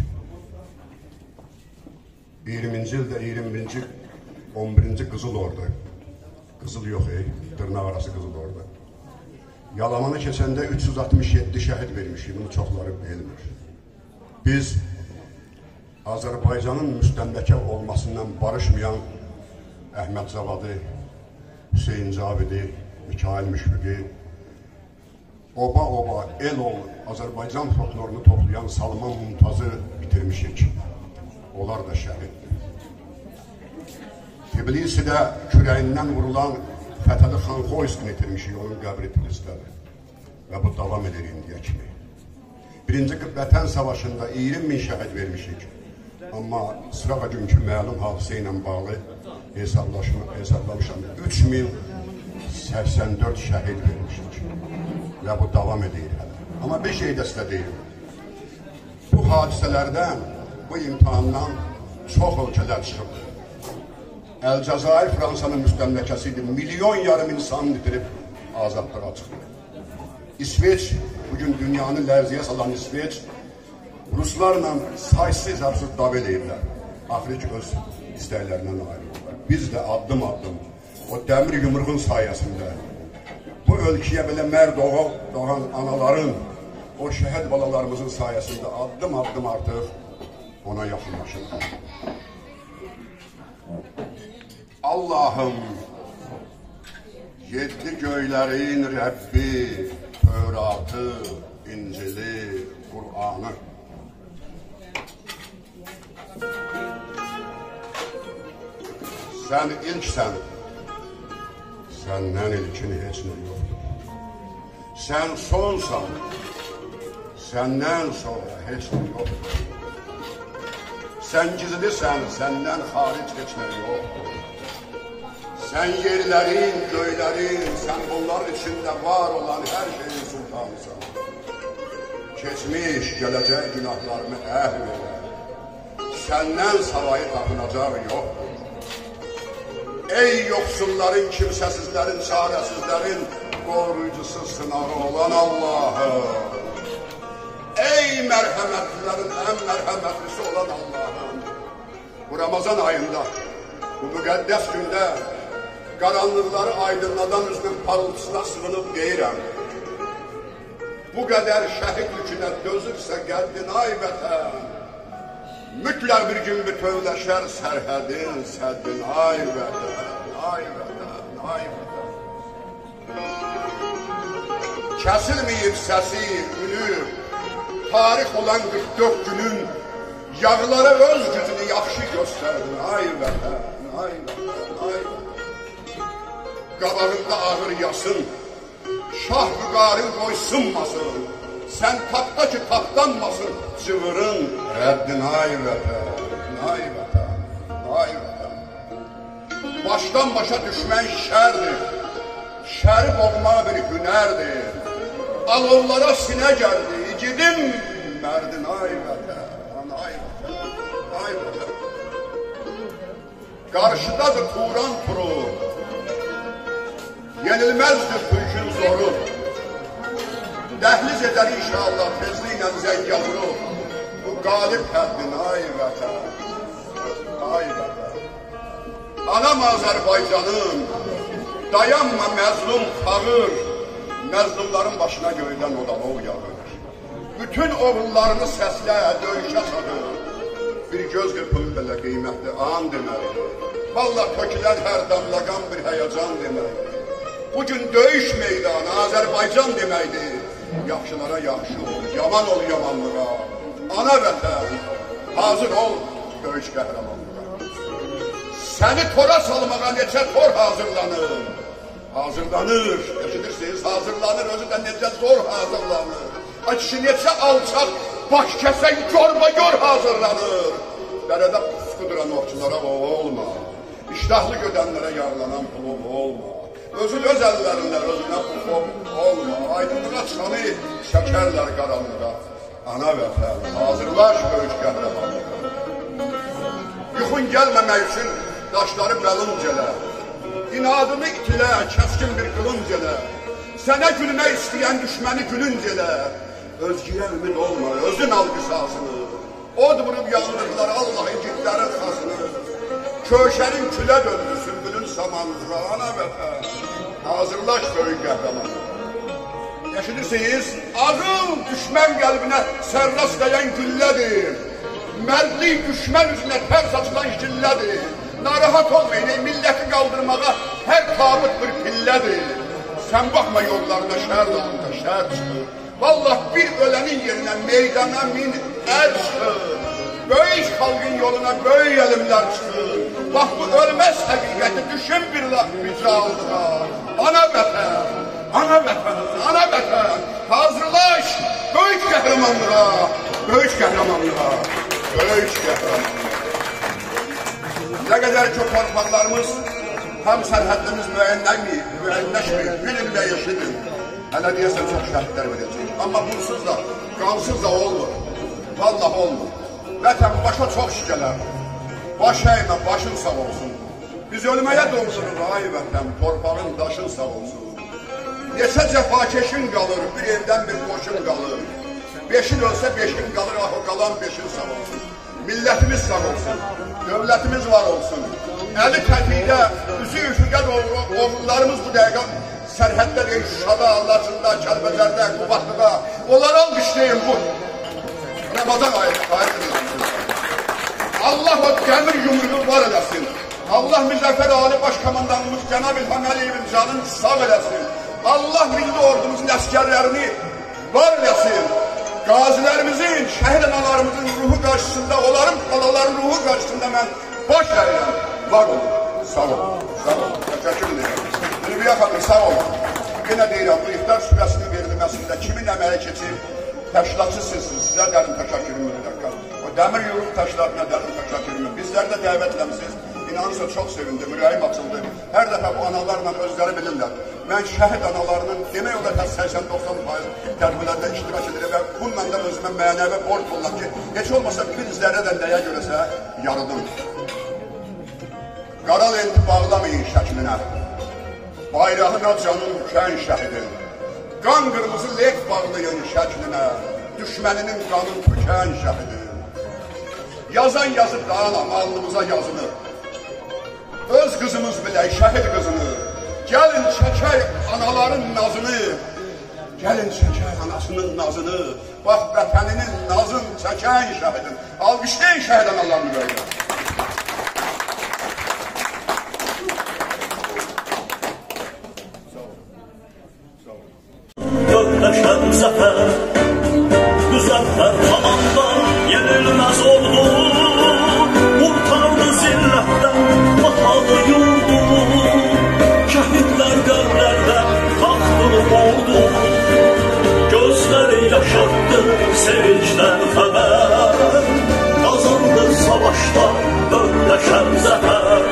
iyirminci ildə iyirmi birinci on birinci Qızıl Ordu, Qızıl yox ey, dırnaq arası Qızıl Ordu. Yalamanı keçəndə üç yüz altmış yeddi şəhid vermişik, bunu çoxları bilmir. Biz Azərbaycanın müstəmləkə olmasından barışmayan Əhməd Cavadı, Hüseyin Cavidi, Mikail Müşfiqi, oba-oba, el ol, Azərbaycan folklorunu toplayan Salman Mumtazı bitirmişik. Onlar da şəhiddir. Tbilisidə kürəyindən vurulan Fətəli Xan Xoyskini itirmişik, onun qəbri Tbilisdədir. Və bu davam edir indiyə kimi. Birinci Vətən Savaşında iyirmi min şəhid vermişik. Amma sırağa günkü məlum hadisə ilə bağlı hesablamışam. üç min səksən dörd şəhid vermişik. Və bu davam edir hələ. Amma bir şey də sizə deyim. Bu hadisələrdən, bu imtihandan çox ölkələr çıxıbdır. Əlcəzair Fransanın müstəmləkəsi idi. Milyon yarım insanı itirib azadlığa çıxdı. İsveç, bugün dünyanı lərziyə salan İsveç, Ruslarla saysız hapsız dav edəyirlər. Axırı ki, öz istəklərindən ayrılırlar. Biz də addım addım, o dəmir yumruğun sayəsində, bu ölkəyə belə mərd doğan anaların, o şəhid balalarımızın sayəsində addım addım artıq ona yaxınlaşırlar. Allah'ım, yedi göylerin Rəbbi, Tövratı, İncili, Kur'an'ı, Sən ilksən, səndən ilkin heç nə yoxdur. Sən sonsan, səndən sonra heç nə yoxdur. Sən gizlisən, səndən xaric heç nə yoxdur. Sən yerlərin, göylərin, sən bunlar içində var olan hər şeyin sultanısan. Keçmiş, gələcək günahlarını əhv elə. Səndən savayı tapınacaq yoxdur. Ey yoxsulların, kimsəsizlərin, çarəsizlərin qoruyucusu, sınağı olan Allahım. Ey mərhəmətlilərin ən mərhəmətlisi olan Allahım. Bu Ramazan ayında, bu müqəddəs gündə qaranlıqları aydınladan üzünün parıltısına sığınıb deyirəm. Bu qədər şəhid yükünə dözürsə qəddin ay vətən, mütləq bir gün bütövləşər sərhədin, səddin ay vətən, ay vətən, ay vətən. Kəsilməyib səsi, ünü, tarix olan qırx dörd günün yağlara öz gücünü yaxşı göstərdin, ay vətən, ay vətən, ay vətən. Qabağında ağır yasın, şah vüqarın qoy sınmasın, sən tapda ki tapdanmasın, cığırın rəddin ay vətən, ay vətən, ay vətən. Başdan başa düşmən şərdir, şəri boğmaq bir hünərdir. Alovlara sinə gəldi, igidim mərdin ay vətən, ay vətən, ay vətən. Qarşıdadır Turan turu, yenilməzdir türkün zoru. Dəhliz edər inşallah tezliklə Zəngəzuru. Bu qalib həddin ay vətən, ay vətən. Anam Azərbaycanım, dayanma məzlum fağır, məzlumların başına göydən odalov yağır. Bütün oğullarını səslə, döyüşə çağır. Bir göz qırpını belə qiymətli an deməli. Vallah tökülən hər damlaqan bir həyəcan deməli. Bugün döyüş meydanı Azərbaycan deməkdir. Yaxşılara yaxşı ol, yaman ol yamanlığa. Ana vətən, hazır ol döyüş qəhrəmanlığa. Səni tora salmağa neçə tor hazırlanır. Hazırlanır, eşidirsiniz, hazırlanır, özü də necə zor hazırlanır. Ay kişi neçə alçaq, baş kəsən görba gör hazırlanır. Dərədə pusquduran okçulara olma, iştahlı gödənlərə yarlanan pulov olma. Özün öz əllərində özünə pulov olma, aydınlığa çıxanı çəkərlər qaranlığa. Ana vətən, hazırlaş böyük qəhrəmanlığa. Yuxun gəlməmək üçün daşları bəlunc elə, inadını itilə, kəskin bir qılınc elə. Sənə gülmək istəyən düşməni gülünc elə. Özgüyə ümid olma, özün al qisasını. Od vurub yandırdılar Allah'ın gitlərin xasını. Köşənin külə döndü sümbülün samanlığa. Ana vətən, hazırlaş böyük qəhrəmanlığa. Eşidirsiniz, ağıl düşmən qəlbinə sərras dəyən güllədir. Mərdlik düşmən üzünə tərs açılan şillədir. Narahat olmayın, milləti qaldırmağa hər tabut bir pillədir. Sən baxma yollarına şəhər dağında şəhər çıxır. Vallah bir ölənin yerinə meydana min ər çıxır. Böyük xalqın yoluna böyük elimlər çıxır. Bax bu ölməz həqiqəti düşün bir mücalına. Ana vətən, ana vətən, ana vətən, hazırlaş böyük qəhrəmanlığa, böyük qəhrəmanlığa, böyük qəhrəmanlığa. Nə qədər ki torpaqlarımız, həm sərhədimiz müəyyənləşməyib, bilin və yaşıdır. Hələ deyəsən çox şəhidlər verəcək. Amma bunsuz da, qansız da olmur. Vallah olmur. Vətən başa çox şikələr. Baş əymə, başın sağ olsun. Biz ölməyə doğrudur, ay vətən, torpağın daşın sağ olsun. Neçə cəfakeşin qalır, bir evdən bir qoşun qalır. Beşin ölsə beşin qalır, ah o qalan beşin sağ olsun. Millətimiz sağ olsun, dövlətimiz var olsun. Əli tətiqdə, üzü üfüqə doğru oğullarımız bu dəqiqə sərhəddə deyil, Şuşada, Laçında, Kəlbəcərdə, Qubadlıda. Onları alqışlayın bu Ramazan ayıdır. Allah o dəmir yumruğu var eləsin. Allah Müzəffər Ali Baş Komandanımız Cənab İlham Əliyevin canını sağ eləsin. Allah milli ordumuzun əskərlərini var eləsin. Qazilərimizin, şəhid analarımızın ruhu qarşısında, onların xalaların ruhu qarşısında mən baş əyirəm. Var olun. Sağ olun, sağ olun. Təşəkkür edirəm. Ülviyə xanım, sağ olun. Yenə deyirəm, bu iftar süfrəsinin verilməsində kimin əməyi keçib, təşkilatçısınız, sizə dərin təşəkkürümü edirəm. O dəmir yolu təşkilatına dərin təşəkkürümü. Bizləri də dəvət eləmişsiniz. İnanırsa çox sevindim, ürəyim açıldı. Hər dəfə bu analarla özləri bilirlər. Mən şəhid analarının demək olar ki, səksən doxsan faiz tədbirlərdə iştirak edirəm və bununla da özümə mənəvi borc olunlar ki, heç olmasa bizlərə də nəyə görəsə yaradım. Qara lenti bağlamayın şəklinə, bayrağına canın kən şəhidin. Qan qırmızı lent bağlayın şəklinə, düşməninin qanın tükən şəhidin. Yazan yazıb dağına, alnımıza yazılır. Öz qızımız bilək, şəhid qızını, gəlin çəkək anaların nazını, gəlin çəkək anasının nazını, bax vətəninin nazın çəkən şəhidin, alqışlayın şəhid analarını böyle. Gökleşen zafer, müzaffer tamandan yenilmez oldu, kurtardı zilletten bahalı yurdu, şehitler gönlerden tahtını oldu, gözleri yaşarttı sevinçten haber, kazandı savaşta gökleşen zafer.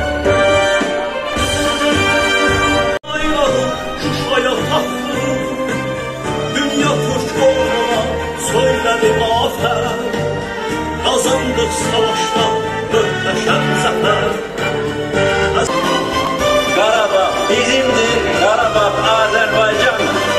Bayrağım Şuşa'ya taktı, dünya Türk uğruna söyledi afer, kazandık savaşta gökleşen zafer. Qarabağ bizimdir, Qarabağ Azərbaycan.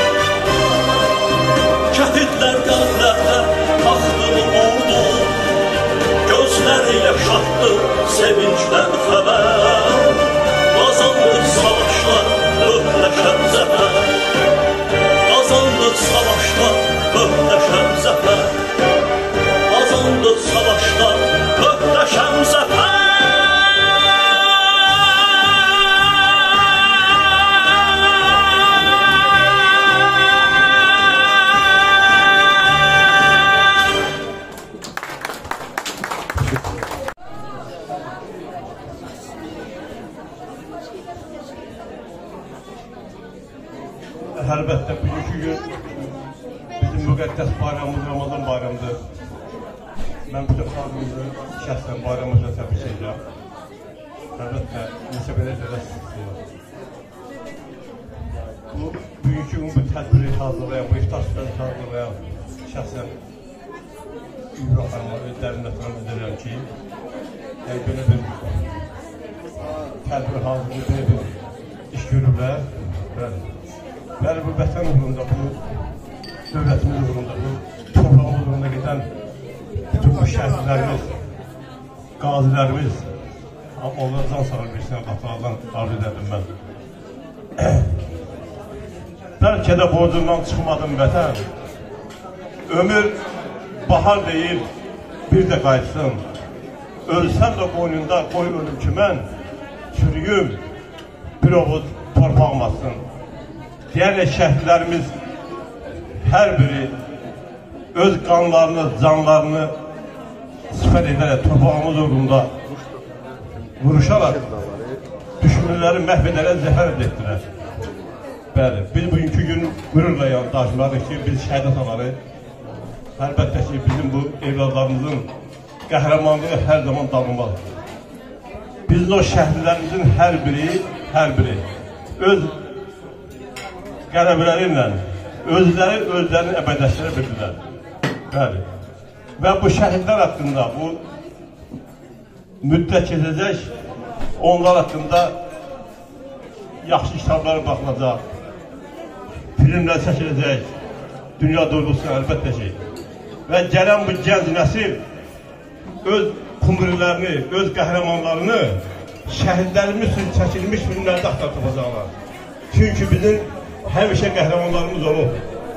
Şəhidlər qanlərdə taxtını oldu, gözləri yaşarttı sevinçdən xəbər, kazandık savaşta gökleşen zafer, kazandık savaşta gökleşen zafer, kazandık savaşta gökleşen zafer. Əlbəttə bugünkü gün bizim müqəddəs bayramımız Ramazan bayramıdır. Mən bütün xalqımızı şəxsən bayramımızla təbrik edirəm. Əlbəttə neçə belə edəsiniz. Bu bugünkü gün bu tədbiri hazırlayan, bu iftar süfrəsini hazırlayan şəxsən Ülviyə xanıma dərinləşdirəm edirəm ki, yəni belə bir tədbir hazırlayıb, belə bir iş görürlər. Yəni bu vətən uğrunda, bu dövlətimiz uğrunda, bu torpağımız uğrunda gedən bütün bu şəhidlərimiz, qazilərimiz, onlara can sağır versinə qatlardan arzu edirdim mən. Bəlkə də borcundan çıxmadım vətən, ömür bahar deyib bir də qayıtsın, ölsəm də qoynunda qoy ölüm ki mən, çürüyüm bir oğuz torpağım atsın. Yəni şəhidlərimiz hər biri öz qanlarını, canlarını sifət edərək torpağımız uğrunda vuruşaraq düşmənləri məhv edərək zəfər etdilər. Bəli, biz bugünkü gün qürurla yoldaşlarıq ki, biz şəhid ataları, əlbəttə ki, bizim bu evladlarımızın qəhrəmanlığı hər zaman davranmalıdır. Bizim o şəhidlərimizin hər biri, hər biri öz qələbələri ilə özləri özlərini əbədləşdirə bildilər. Bəli. Və bu şəhidlər haqqında bu müddət keçəcək, onlar haqqında yaxşı kitablara baxılacaq, filmlər çəkiləcək, dünya duyğusu əlbəttə ki. Və gələn bu gənc nəsil öz kumrilərini, öz qəhrəmanlarını şəhidlərimiz üçün çəkilmiş filmlərdə axtartacaqlar. Çünki bizim həmişə qəhrəmanlarımız olub.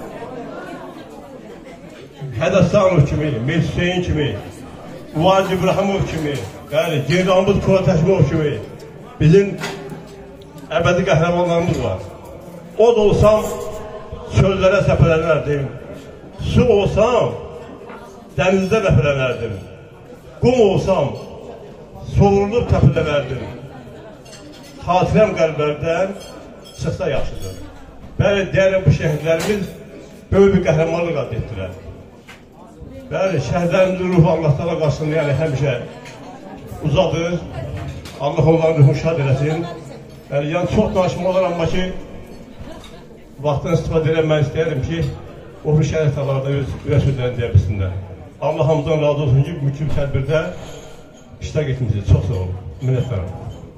Hədəstanov kimi, Mir Hüseyin kimi, Uvac İbrahimov kimi, yəni Generalımız Kuratəşmov kimi bizim əbədi qəhrəmanlarımız var. Od olsam, çöllərə səpələnərdim. Su olsam, dənizdə ləpələnərdim. Qum olsam, soğurulub təpələnərdim. xatirəm qəlblərdən çıxsa yaxşıdır. Bəli, deyərəm bu şəhidlərimiz böyük bir qəhrəmanlıq əldə etdilər. Bəli, şəhidlərimizin ruhu Allah'tan qarşısında yəni həmişə uzadır. Allah onların ruhunu şad eləsin. Yəni, yəni çox danışma olur, amma ki, vaxtdan istifadə eləmək istəyirəm ki, o bir şəhid alarda öz sözlərini deyə bilsinlər. Allah hamıdan razı olsun ki, mümkün tədbirdə iştirak etmişsiniz. Çox sağ olun. Minnətlərim.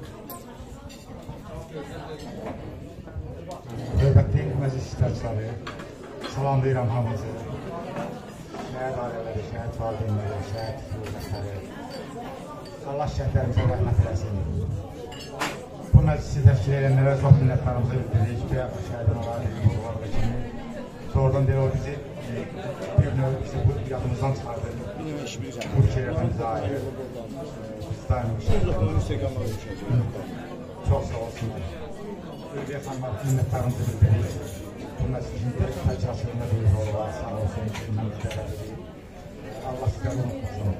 Hörmətli məclis iştirakçıları, salamlayıram hamınızı. Şəhid ailələri, şəhid valideynləri, şəhid hörmətləri. Allah şəhidlərimizə rəhmət eləsin. Bu məclisi təşkil edənlərə çox minnətlərimizi bildiririk ki, şəhidin olaraq qurbanlığı kimi. Doğrudan deyil, o bizi bir növ bizi bu yadımızdan çıxardı. Bu fikirlərdən bizə ayrı. Biz dayanmış. Çox sağ olsunlar. Ülviyə xanımlar minnətlərimizi bildiririk. Bu məclisin təcrübəsində bir yol var. Sağ olsun, minnətlərimizi. Allah sizləri unutmasın.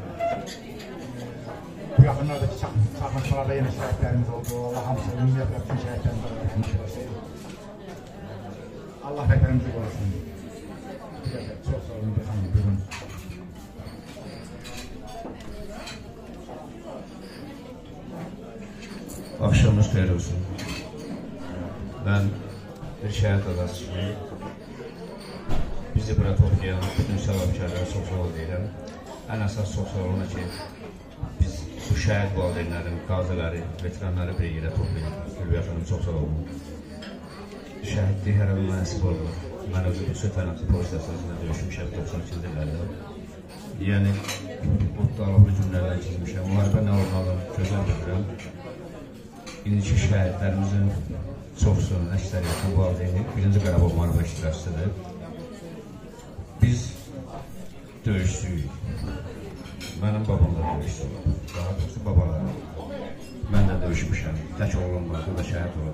Bu yaxınlardakı çarpışmalarda yenə şəhidlərimiz oldu. Allah hamısı ümumiyyətlə bütün şəhidlərimiz oldu. Allah rəhbərimizi qorusun. Çox sağ olun, xanım, buyurun. Axşamınız xeyir olsun. Mən bir şəhid adası kimi bizi bura toplayan bütün səbəbkarlara çox sağ ol deyirəm. Ən əsas çox sağ olun ki, biz bu şəhid valideynlərin, qaziləri, veteranları bir yerə toplayın. Ülviyə xanım, çox sağ olun. Şəhidlik hər an mənəsib oldu. Mən özü bu sötənəqli polis əsasında döyüşmüşəm doxsan ikinci illərdə. Yəni, mutluqlı günlərdən çizmişəm. Müharibə nə olmalı, gözəl bilirəm. İndiki şəhidlərimizin çoxsunun, əksəriyyətin valideyni birinci Qarabağ müharibə iştirakçısıdır. Biz döyüşçüyük. Mənim babam da döyüşçü olub. Daha doğrusu babalarım. Mən də döyüşmüşəm. Tək oğlum var, bu da şəhid olub.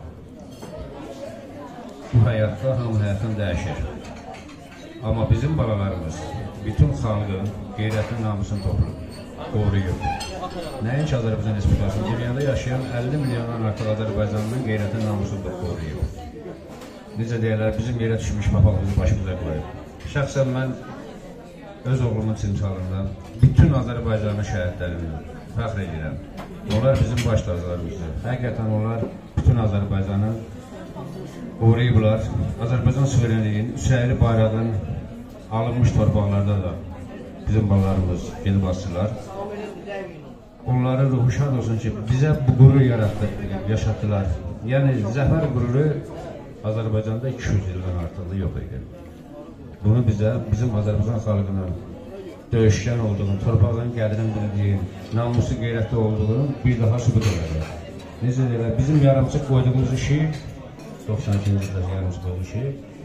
Bu həyatda hamı həyatdan dəyişir. Amma bizim balalarımız bütün xalqın qeyrətini, namusunu toplayıb, qoruyub. Nəinki Azərbaycan Respublikasının dünyada yaşayan əlli milyondan artıq Azərbaycanının qeyrətini, namusunu da qoruyub. Necə deyirlər, bizim yerə düşmüş papaq bizi başımıza qoyub. Şəxsən mən öz oğlumun timsalında bütün Azərbaycanın şəhidlərini fəxr edirəm. Onlar bizim baş taclarımızdır. Həqiqətən onlar bütün Azərbaycanı qoruyublar. Azərbaycan suverenliyin, Üsəyli bayrağın alınmış torpaqlarda da bizim balalarımız gedib asırlar. Onların ruhu şad olsun ki, bizə bu qüruru yaşatdılar. Yəni, zəfər qüruru Azərbaycanda iki yüz ildən artıqlı yox idi. Bunu bizə, bizim Azərbaycan xalqının döyüşkən olduğunu, torpağın qədrini bildiyin, namusu qeyrətli olduğunu bir daha sübut edir. Necə deyirlər, bizim yarımçıq qoyduğumuz işi, doxsan ikinci ildə yarımçıq qoyduğumuz işi,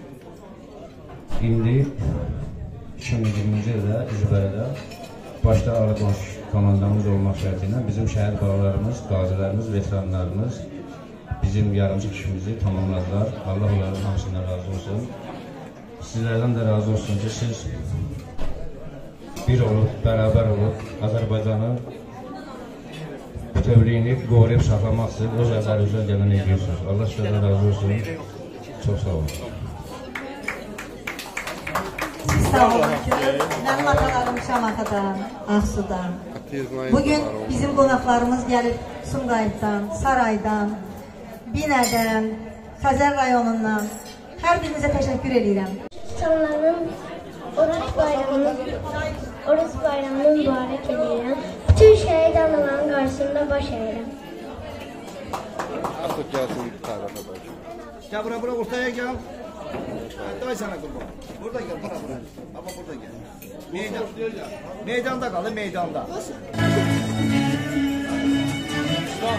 indi iki min iyirminci ildə İzbərədə başda Ali Qonş komandamız olmaq şərti ilə bizim şəhid balalarımız, qazilərimiz, veteranlarımız bizim yarımçıq işimizi tamamladılar. Allah onların hamısından razı olsun. Sizlərdən də razı olsun ki, siz bir olub, bərabər olub, Azərbaycanı bütövlüyünü qoruyub saxlamaq üçün öz əzərinizdən gələn ediyorsunuz. Allah sizlərdən razı olsun. Çox sağ olun. Sağ olun ki, mənim atalarım Şamaxıdan, Ağsudan. Bugün bizim qonaqlarımız gəlib Sumqayıtdan, Saraydan, Binədən, Xəzər rayonundan. Hər birinizə təşəkkür edirəm. İnsanların Oruç bayramını, Oruç bayramını mübarək edirəm. Bütün şəhid anaların qarşısında baş əyirəm. Artıq gəlsin tarafa baş. Gəl bura, bura, ortaya gəl. Day sana qurban. Burada gəl, bura, bura. Ama burada gəl. Meydan, meydanda qalın, meydanda. Stop.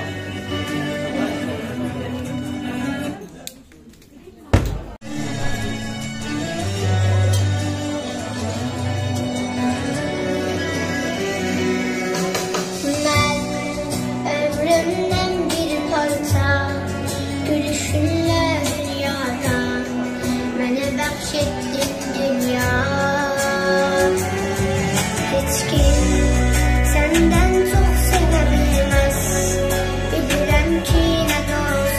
Senden çok sevebilmez. Bilirəm ki, nə doğru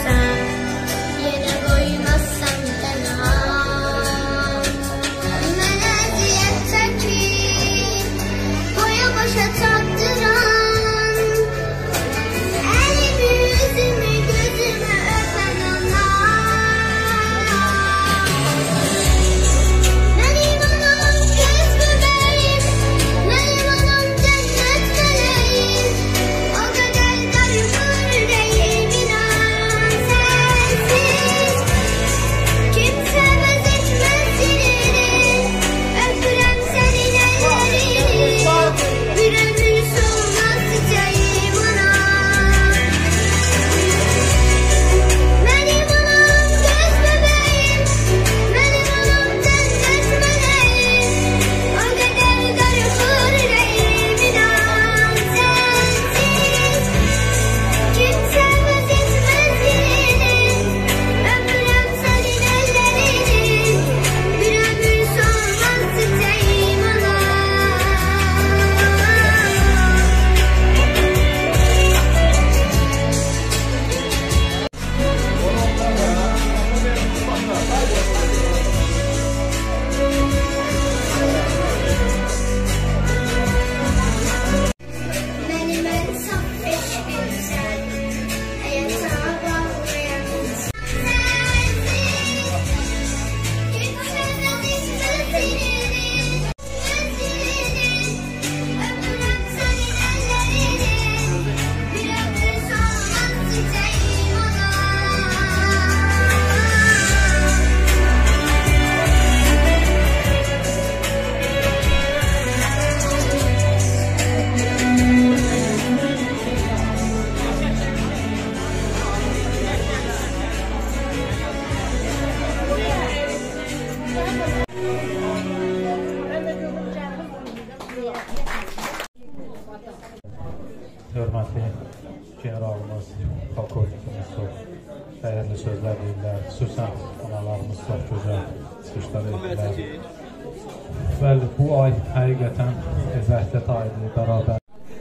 hörmətli generalımız, polkovnikimiz çox dəyərli sözlər deyirlər. Xüsusən analarımız çox gözəl çıxışlar edirlər. Bəli, bu ay həqiqətən vəhdət ayıdır, bərabər.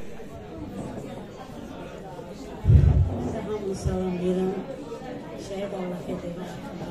Hamını salamlayıram. Şəhid Allah Fədəli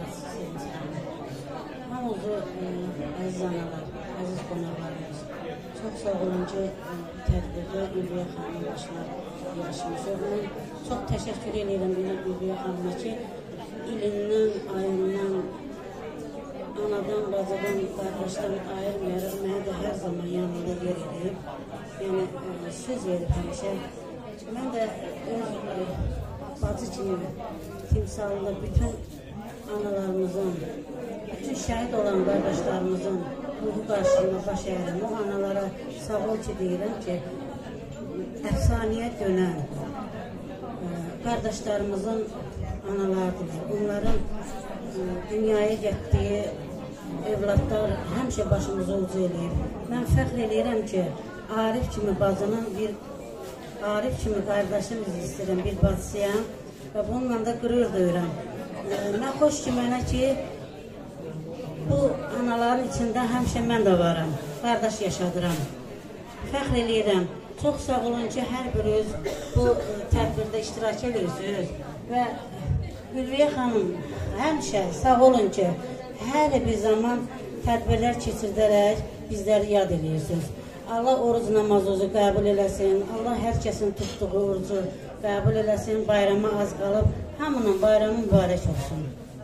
hamımızı əziz analar, əziz qonaqlarımız. Çox sağ olun ki, tədbirdə Ülviyə xanımın başına yarışmışıq. Mən çox təşəkkür edirəm Ülviyə xanıma ki, ilindən, ayından, anadan, bacadan, qardaşdan ayırmayaraq mənə də hər zaman yanında yer edib. Yəni, söz verib həmişə. Mən də öz bacı kimi timsalında bütün analarımızın, bütün şəhid olan qardaşlarımızın ruhu qarşısında baş əyirəm. O analara sağ ol ki, deyirəm ki, əfsanəyə dönən qardaşlarımızın analarıdır. Onların dünyaya getdiyi evlatlar həmişə başımızı ucu eləyib. Mən fəxr eləyirəm ki, Arif kimi bacının bir Arif kimi qardaşımız istəyirəm, bir bacısıyam və bununla da qürur duyuram. Mən xoş ki, mənə ki, bu anaların içində həmişə mən də varam, qardaş yaşadıram. Fəxr eləyirəm. Çox sağ olun ki, hər biriniz bu tədbirdə iştirak edirsiniz və Ülviyə xanım, həmişə sağ olun ki, hər bir zaman tədbirlər keçirdərək bizləri yad edirsiniz. Allah oruc namazınızı qəbul eləsin, Allah hər kəsin tutduğu orucu qəbul eləsin, bayrama az qalıb, hamının bayramı mübarək olsun.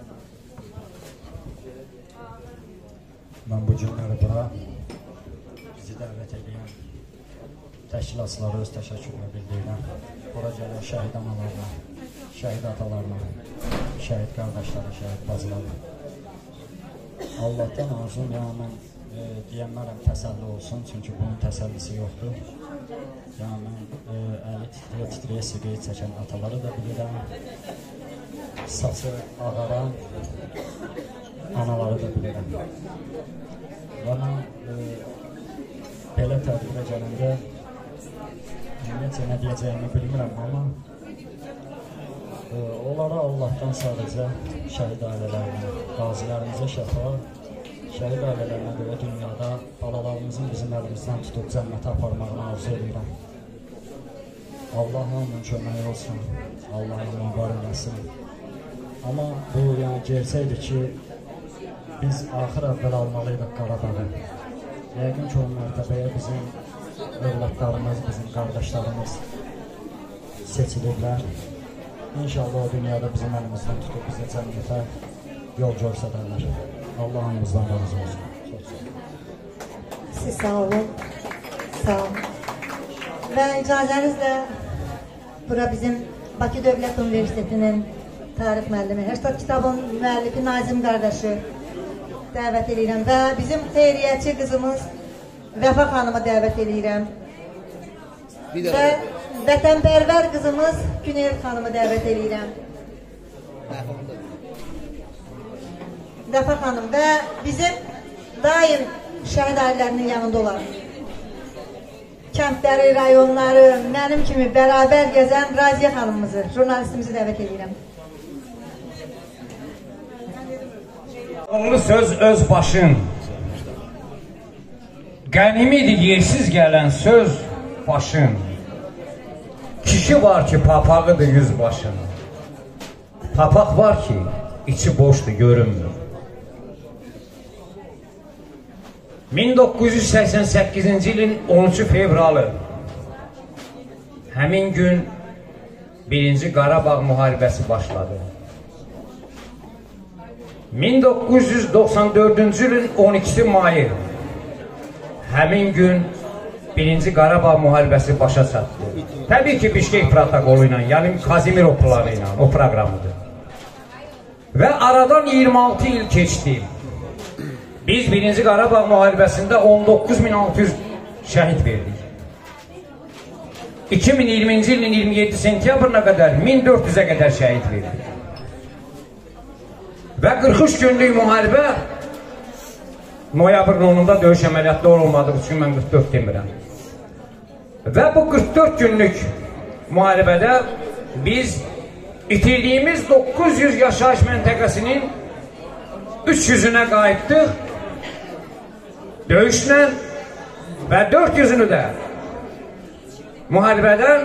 Mən bu günləri bura bizi dəvət edən təşkilatçılara öz təşəkkürümü bildirirəm. Bura gələn şəhid analarına, şəhid atalarına, şəhid qardaşlara, şəhid bacılara. Allahdan arzum, yəni mən e, deyənlərəm təsəlli olsun, çünki bunun təsəllisi yoxdur. Yəni mən e, əli titriyə titriyə siqaret çəkən ataları da bilirəm, saçı ağaran anaları da bilirəm. Və mən e, belə tədbirə gələndə necə nə deyəcəyimi bilmirəm, amma e, onlara Allahdan sadəcə şəhid ailələrinə, qazilərimizə şəfa, şəhid ailələrinə görə dünyada balalarımızın bizim əlimizdən tutub cənnətə aparmağını arzu edirəm. Allah hamının köməyi olsun, Allah hamının var eləsin. Amma bu yəni gerçəkdir ki, biz axır əvvəl almalıydıq Qarabağı. Yəqin ki, o mərtəbəyə bizim övladlarımız, bizim qardaşlarımız seçilirlər. İnşallah o dünyada bizim əlimizdən tutub bizə cənnətə yol görsədərlər. Allah hamımızdan razı olsun. Çox sağ olun. Siz sağ olun. Sağ olun. Və icazənizlə bura bizim Bakı Dövlət Universitetinin tarix müəllimi, Herstad kitabın müəllifi Nazim qardaşı dəvət edirəm və bizim xeyriyyətçi qızımız Vəfa xanımı dəvət edirəm və vətənpərvər qızımız Günel xanımı dəvət edirəm. Vəfa xanım və bizim daim şəhid ailələrinin yanında olan kəndləri, rayonları, mənim kimi bərabər gəzən Raziyə xanımımızı, jurnalistimizi dəvət edirəm. Oğlu söz öz başın, qənimidir yersiz gələn söz başın. Kişi var ki papağıdır yüz başın, papaq var ki içi boşdur görünmür. min doqquz yüz səksən səkkizinci ilin on üçü fevralı, həmin gün birinci Qarabağ müharibəsi başladı. min doqquz yüz doxsan dördüncü ilin on ikisi mayı, həmin gün birinci Qarabağ müharibəsi başa çatdı. Təbii ki, Bişkek protokolu ilə, yəni Kazimirov planı ilə, o proqramıdır. Və aradan iyirmi altı il keçdi. Biz birinci Qarabağ müharibəsində on doqquz min altı yüz şəhid verdik. iki min iyirminci ilin iyirmi yeddi sentyabrına qədər min dörd yüzə qədər şəhid verdik. Və qırx üç günlük müharibə noyabrın onunda döyüş əməliyyatları olmadığı üçün mən qırx dörd demirəm. Və bu qırx dörd günlük müharibədə biz itirdiyimiz doqquz yüz yaşayış məntəqəsinin üç yüzünə qayıtdıq döyüşlə və dörd yüzünü də müharibədən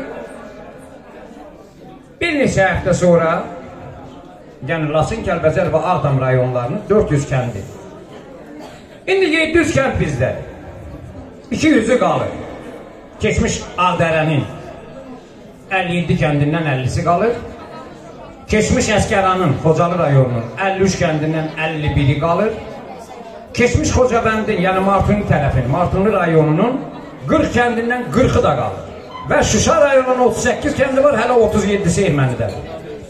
bir neçə həftə sonra, yəni Laçın, Kəlbəcər və Ağdam rayonlarının dörd yüz kəndi. İndi yeddi yüz kənd bizdə. iki yüzü qalır. Keçmiş Ağdərənin əlli yeddi kəndindən əllisi qalır. Keçmiş Əskəranın, Xocalı rayonunun əlli üç kəndindən əlli biri qalır. Keçmiş Xocabəndin, yəni Martuni tərəfin, Martuni rayonunun qırx kəndindən qırxı da qalır. Və Şuşa rayonunun otuz səkkiz kəndi var, hələ otuz yeddisi ermənidədir.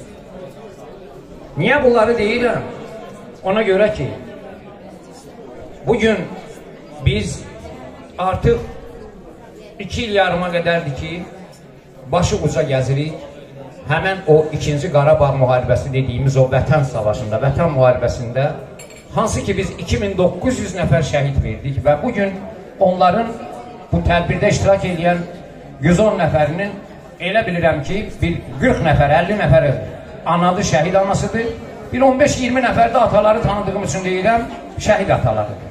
Niyə bunları deyirəm? Ona görə ki, bugün biz artıq iki il yarıma qədərdir ki, başı uca gəzirik. Həmən o ikinci Qarabağ müharibəsi dediyimiz o vətən savaşında, vətən müharibəsində, hansı ki biz iki min doqquz yüz nəfər şəhid verdik və bugün onların bu tədbirdə iştirak edən yüz on nəfərinin elə bilirəm ki, bir qırx nəfər, əlli nəfər anadı şəhid anasıdır. Bir on beş iyirmi nəfər də ataları tanıdığım üçün deyirəm, şəhid atalarıdır.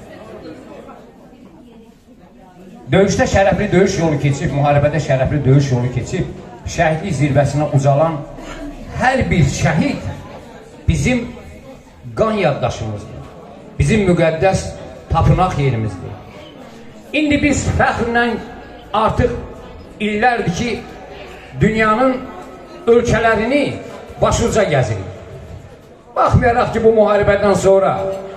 Döyüşdə şərəfli döyüş yolu keçib, müharibədə şərəfli döyüş yolu keçib, şəhidlik zirvəsinə ucalan hər bir şəhid bizim qan yaddaşımızdır, bizim müqəddəs tapınaq yerimizdir. İndi biz fəxrlə artıq illərdir ki, dünyanın ölkələrini başuca gəzirik. Baxmayaraq ki, bu müharibədən sonra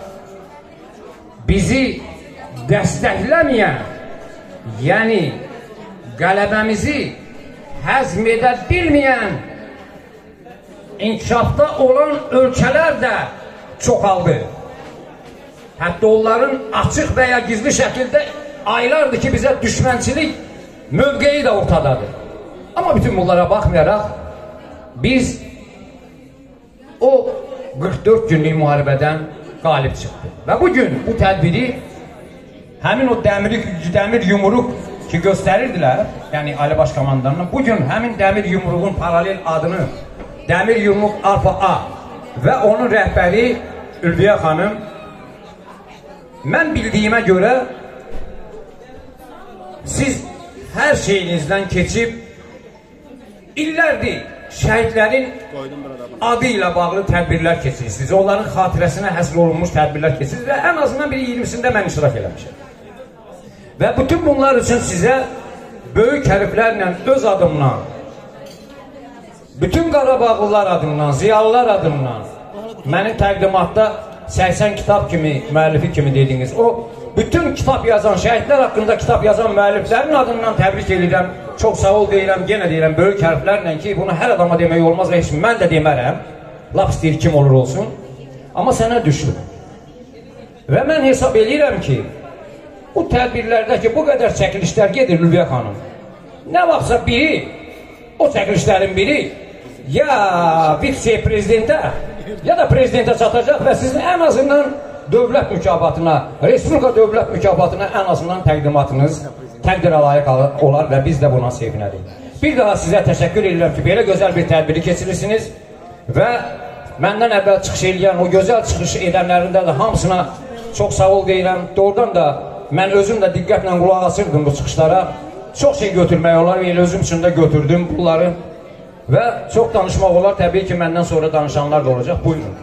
bizi dəstəkləməyən, yəni qələbəmizi həzm edə bilməyən inkişafda olan ölkələr də çoxaldı. Hətta onların açıq və ya gizli şəkildə aylardır ki, bizə düşmənçilik mövqeyi də ortadadır. Amma bütün bunlara baxmayaraq biz o qırx dörd günlük müharibədən qalib çıxdı. Və bugün bu tədbiri həmin o dəmir, dəmir yumruq ki göstərirdilər, yəni Ali Baş Komandanına, bugün həmin dəmir yumruğun paralel adını Dəmir Yumruq Alfa A və onun rəhbəri Ülviyə xanım, mən bildiyimə görə siz hər şeyinizdən keçib illərdir şəhidlərin adı ilə bağlı tədbirlər keçirsiniz. Onların xatirəsinə həsr olunmuş tədbirlər keçirsiniz və ən azından bir iyirmisində mən iştirak eləmişəm. Və bütün bunlar üçün sizə böyük hərflərlə öz adımla, bütün Qarabağlılar adımdan, ziyalılar adımdan, mənim təqdimatda səksən kitab kimi, müəllifi kimi dediniz, o bütün kitab yazan, şəhidlər haqqında kitab yazan müəlliflərin adından təbrik edirəm, çox sağ ol deyirəm, yenə deyirəm, böyük hərflərlə ki, bunu hər adama demək olmaz və heç mən də demərəm, laf istəyir kim olur olsun, amma sənə düşür. Və mən hesab edirəm ki, bu tədbirlərdəki bu qədər çəkilişlər gedir Ülviyə xanım. Nə vaxtsa biri, o çəkilişlərin biri, ya vitse-prezidentə, ya da prezidentə çatacaq və sizin ən azından dövlət mükafatına, Respublika dövlət mükafatına ən azından təqdimatınız təqdirə layiq olar və biz də buna sevinərik. Bir daha sizə təşəkkür edirəm ki, belə gözəl bir tədbiri keçirirsiniz və məndən əvvəl çıxış edən, o gözəl çıxış edənlərində də hamısına çox sağ ol deyirəm. Doğrudan da mən özüm də diqqətlə qulaq asırdım bu çıxışlara. Çox şey götürmək olar və özüm üçün də götürdüm bunları və çox danışmaq olar. Təbii ki, məndən sonra danışanlar da olacaq. Buyurun.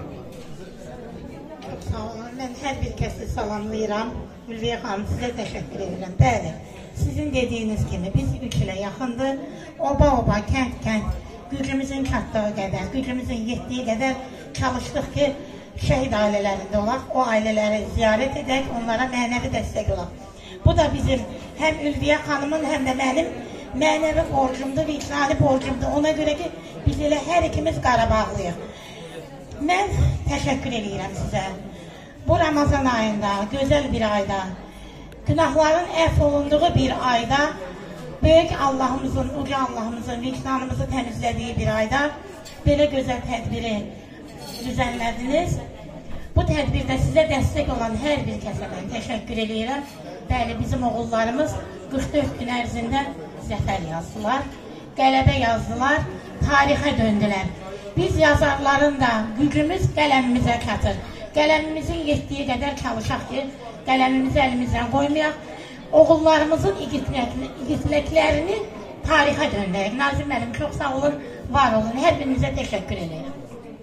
Sağ olun. Mən hər bir kəsi salamlayıram. Ülviyə xanım, sizə təşəkkür edirəm. Bəli, sizin dediyiniz kimi biz üç ilə yaxındır. Oba-oba, kənd-kənd, gücümüzün çatdığı qədər, gücümüzün yetdiyi qədər çalışdıq ki, şəhid ailələrində olaq, o ailələri ziyarət edək, onlara mənəvi dəstək olaq. Bu da bizim həm Ülviyə xanımın, həm də mənim mənəvi borcumdur, vicdani borcumdur. Ona görə ki, biz elə hər ikimiz Qarabağlıyıq. Mən təşəkkür edirəm sizə. Bu Ramazan ayında, gözəl bir ayda, günahların əff olunduğu bir ayda, böyük Allahımızın, uca Allahımızın vicdanımızı təmizlədiyi bir ayda belə gözəl tədbiri düzənlədiniz. Bu tədbirdə sizə dəstək olan hər bir kəsə mən təşəkkür edirəm. Bəli, bizim oğullarımız qırx dörd gün ərzində zəfər yazdılar. qələbə yazdılar, tarixə döndülər. Biz yazarların da gücümüz qələmimizə çatır. Qələmimizin yetdiyi qədər çalışaq ki, qələmimizi əlimizdən qoymayaq. Oğullarımızın igidliklərini tarixə döndürək. Nazim mənim çox sağ olun, var olun. Hər birinizə təşəkkür edirəm.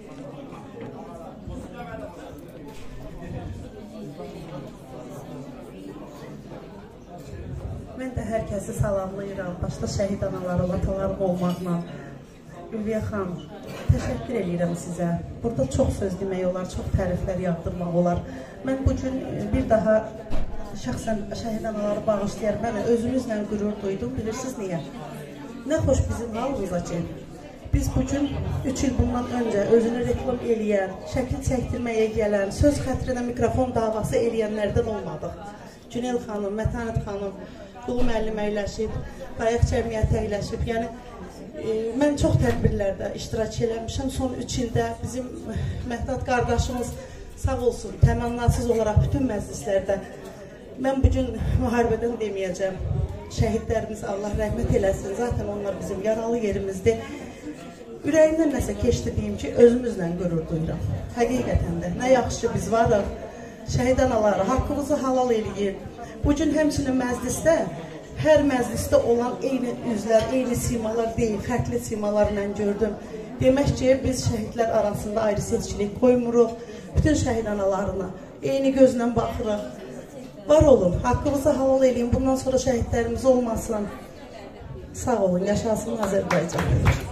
Mən də hər kəsi salamlayıram. Başda şəhid analarım, atalarım olmaqla. Ülviyə xanım, təşəkkür edirəm sizə. Burada çox söz demək olar, çox təriflər yağdırmaq olar. Mən bugün bir daha şəxsən şəhid anaları bağışlayarım. Mən özümüzlə qürur duydum. Bilirsiniz niyə? Nə xoş bizim halımıza ki, biz bugün üç il bundan öncə özünü reklam eləyən, şəkil çəkdirməyə gələn, söz xətrinə mikrofon davası eləyənlərdən olmadıq. Günel xanım, Mətanət xanım, Qulu müəllim əyləşib, Qayıq cəmiyyəti əyləşib. Yəni, e, mən çox tədbirlərdə iştirak eləmişəm. Son üç ildə bizim Məhdad qardaşımız sağ olsun, təmənnasız olaraq bütün məclislərdə. Mən bugün müharibədən deməyəcəm. Şəhidlərimiz Allah rəhmət eləsin. Zaten onlar bizim yaralı yerimizdir. Ürəyimdən nəsə keçdi deyim ki, özümüzlə qürur duyuram. Həqiqətən də nə yaxşı biz varıq. Şəhid anaları, haqqımızı halal eləyib. Bugün həmçinin məclisdə, hər məclisdə olan eyni üzlər, eyni simalar deyil, fərqli simalar mən gördüm. Demək ki, biz şəhidlər arasında ayrı seçkilik qoymuruq. Bütün şəhid analarına eyni gözlə baxırıq. Var olun, haqqımızı halal eləyin. Bundan sonra şəhidlərimiz olmasın. Sağ olun, yaşasın Azərbaycan.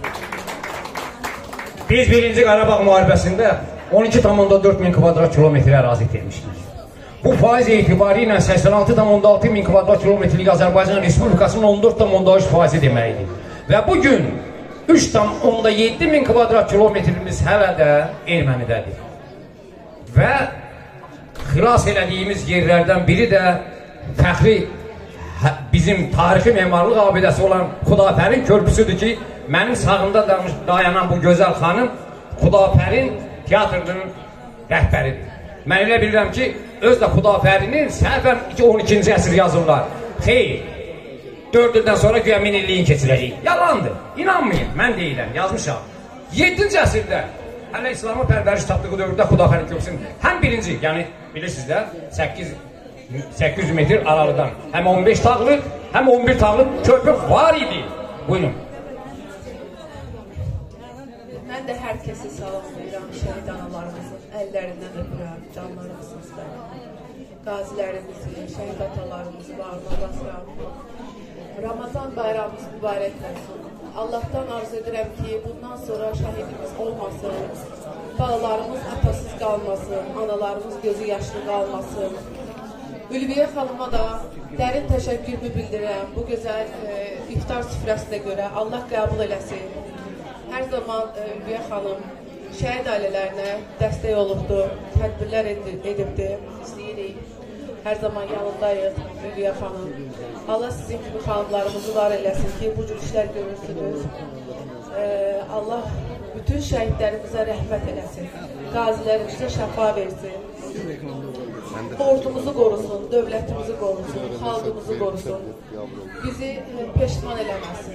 Biz birinci Qarabağ müharibəsində on iki tam dörd min kvadrat kilometr ərazi itirmişdik. Bu faiz etibarı ilə səksən altı tam altı min kvadrat kilometrlik Azərbaycan Respublikasının on dörd tam üç faizi deməkdir. Və bugün üç tam yeddi min kvadrat kilometrimiz hələ də ermənidədir. Və xilas elədiyimiz yerlərdən biri də fəxri bizim tarixi memarlıq abidəsi olan Xudafərin körpüsüdür ki, mənim sağımda dayanan bu gözəl xanım Xudafərin teatrının rəhbəridir. Mən elə bilirəm ki, öz də Xudafərinin səhvən on ikinci əsr yazırlar. Xeyr, dörd ildən sonra güya min illiyin keçirəcək. Yalandır, inanmayın, mən deyiləm, yazmışam. yeddinci əsrdə, hələ İslam'a pərvəriş tapdığı dövrdə Xudafərin körpüsünün həm birinci, yəni bilirsiniz də, səkkiz yüz metr aralıdan həm on beş tağlıq, həm on bir tağlıq körpü var idi. Buyurun. Mən də hər kəsi salamlayıram, şəhid analarımızın əllərindən öpürəm, canlarımızın istəyirəm. Qazilərimizi, şəhid atalarımızı varına basıram. Ramazan bayramımız mübarək olsun. Allahdan arzu edirəm ki, bundan sonra şəhidimiz olmasın, balalarımız atasız qalmasın, analarımız gözü yaşlı qalmasın. Ülviyə xanıma da dərin təşəkkürümü bildirəm bu gözəl e, iftar süfrəsinə görə. Allah qəbul eləsin. Hər zaman Ülviyə xanım şəhid ailələrinə dəstək olubdur, tədbirlər edibdir, istəyirik. Hər zaman yanındayıq Ülviyə xanım. Allah sizin kimi xanımlarımızı var eləsin ki, bu cür işlər görürsünüz. Ee, Allah bütün şəhidlərimizə rəhmət eləsin, qazilərimizə şəfa versin. Ordumuzu qorusun, dövlətimizi qorusun, xalqımızı qorusun. Bizi peşman eləməsin.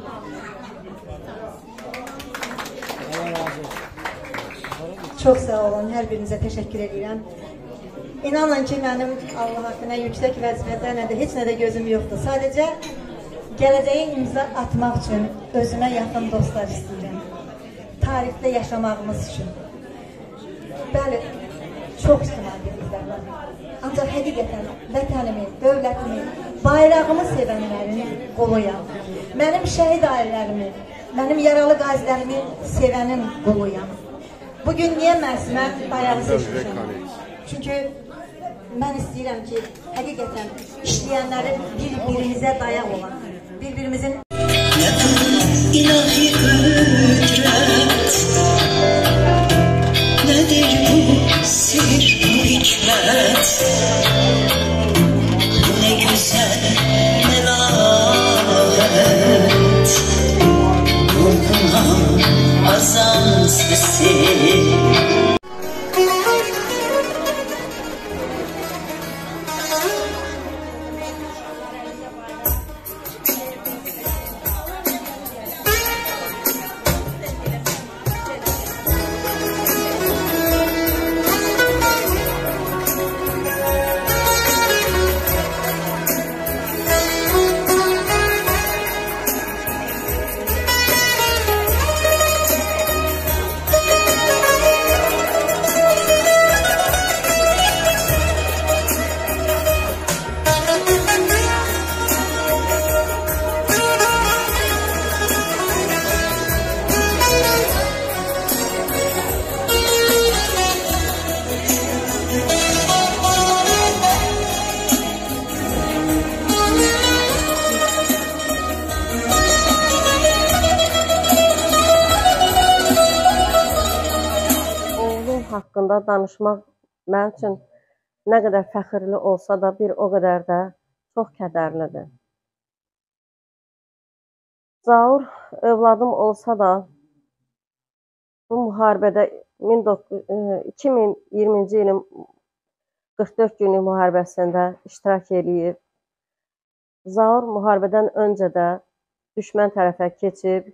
Çox sağ olun, hər birinizə təşəkkür edirəm. İnanın ki, mənim Allah haqqına yüksək vəzifədə nədə, heç nədə gözüm yoxdur. Sadəcə gələcəyə imza atmaq üçün özümə yaxın dostlar istəyirəm. Tarixdə yaşamağımız üçün. Bəli, çox istimalimizlər var. Ancaq həqiqətən vətənimi, dövlətimi, bayrağımı sevənlərini qoluyam. Mənim şəhid ailələrimi, mənim yaralı qazilərimi sevənin qoluyam. Bugün niyə məhz mən dayağı seçmişəm? Çünki mən istəyirəm ki, həqiqətən işləyənlərin bir-birimizə dayaq olan, bir-birimizin İlahi qüdrət nədir bu sir, bu hikmət nə gözəl məlahət ruhuna azam səsi haqqında danışmaq mənim üçün nə qədər fəxirli olsa da bir o qədər də çox kədərlidir. Zaur övladım olsa da bu müharibədə iki min iyirminci ilin qırx dörd günlük müharibəsində iştirak eləyib. Zaur müharibədən öncə də düşmən tərəfə keçib,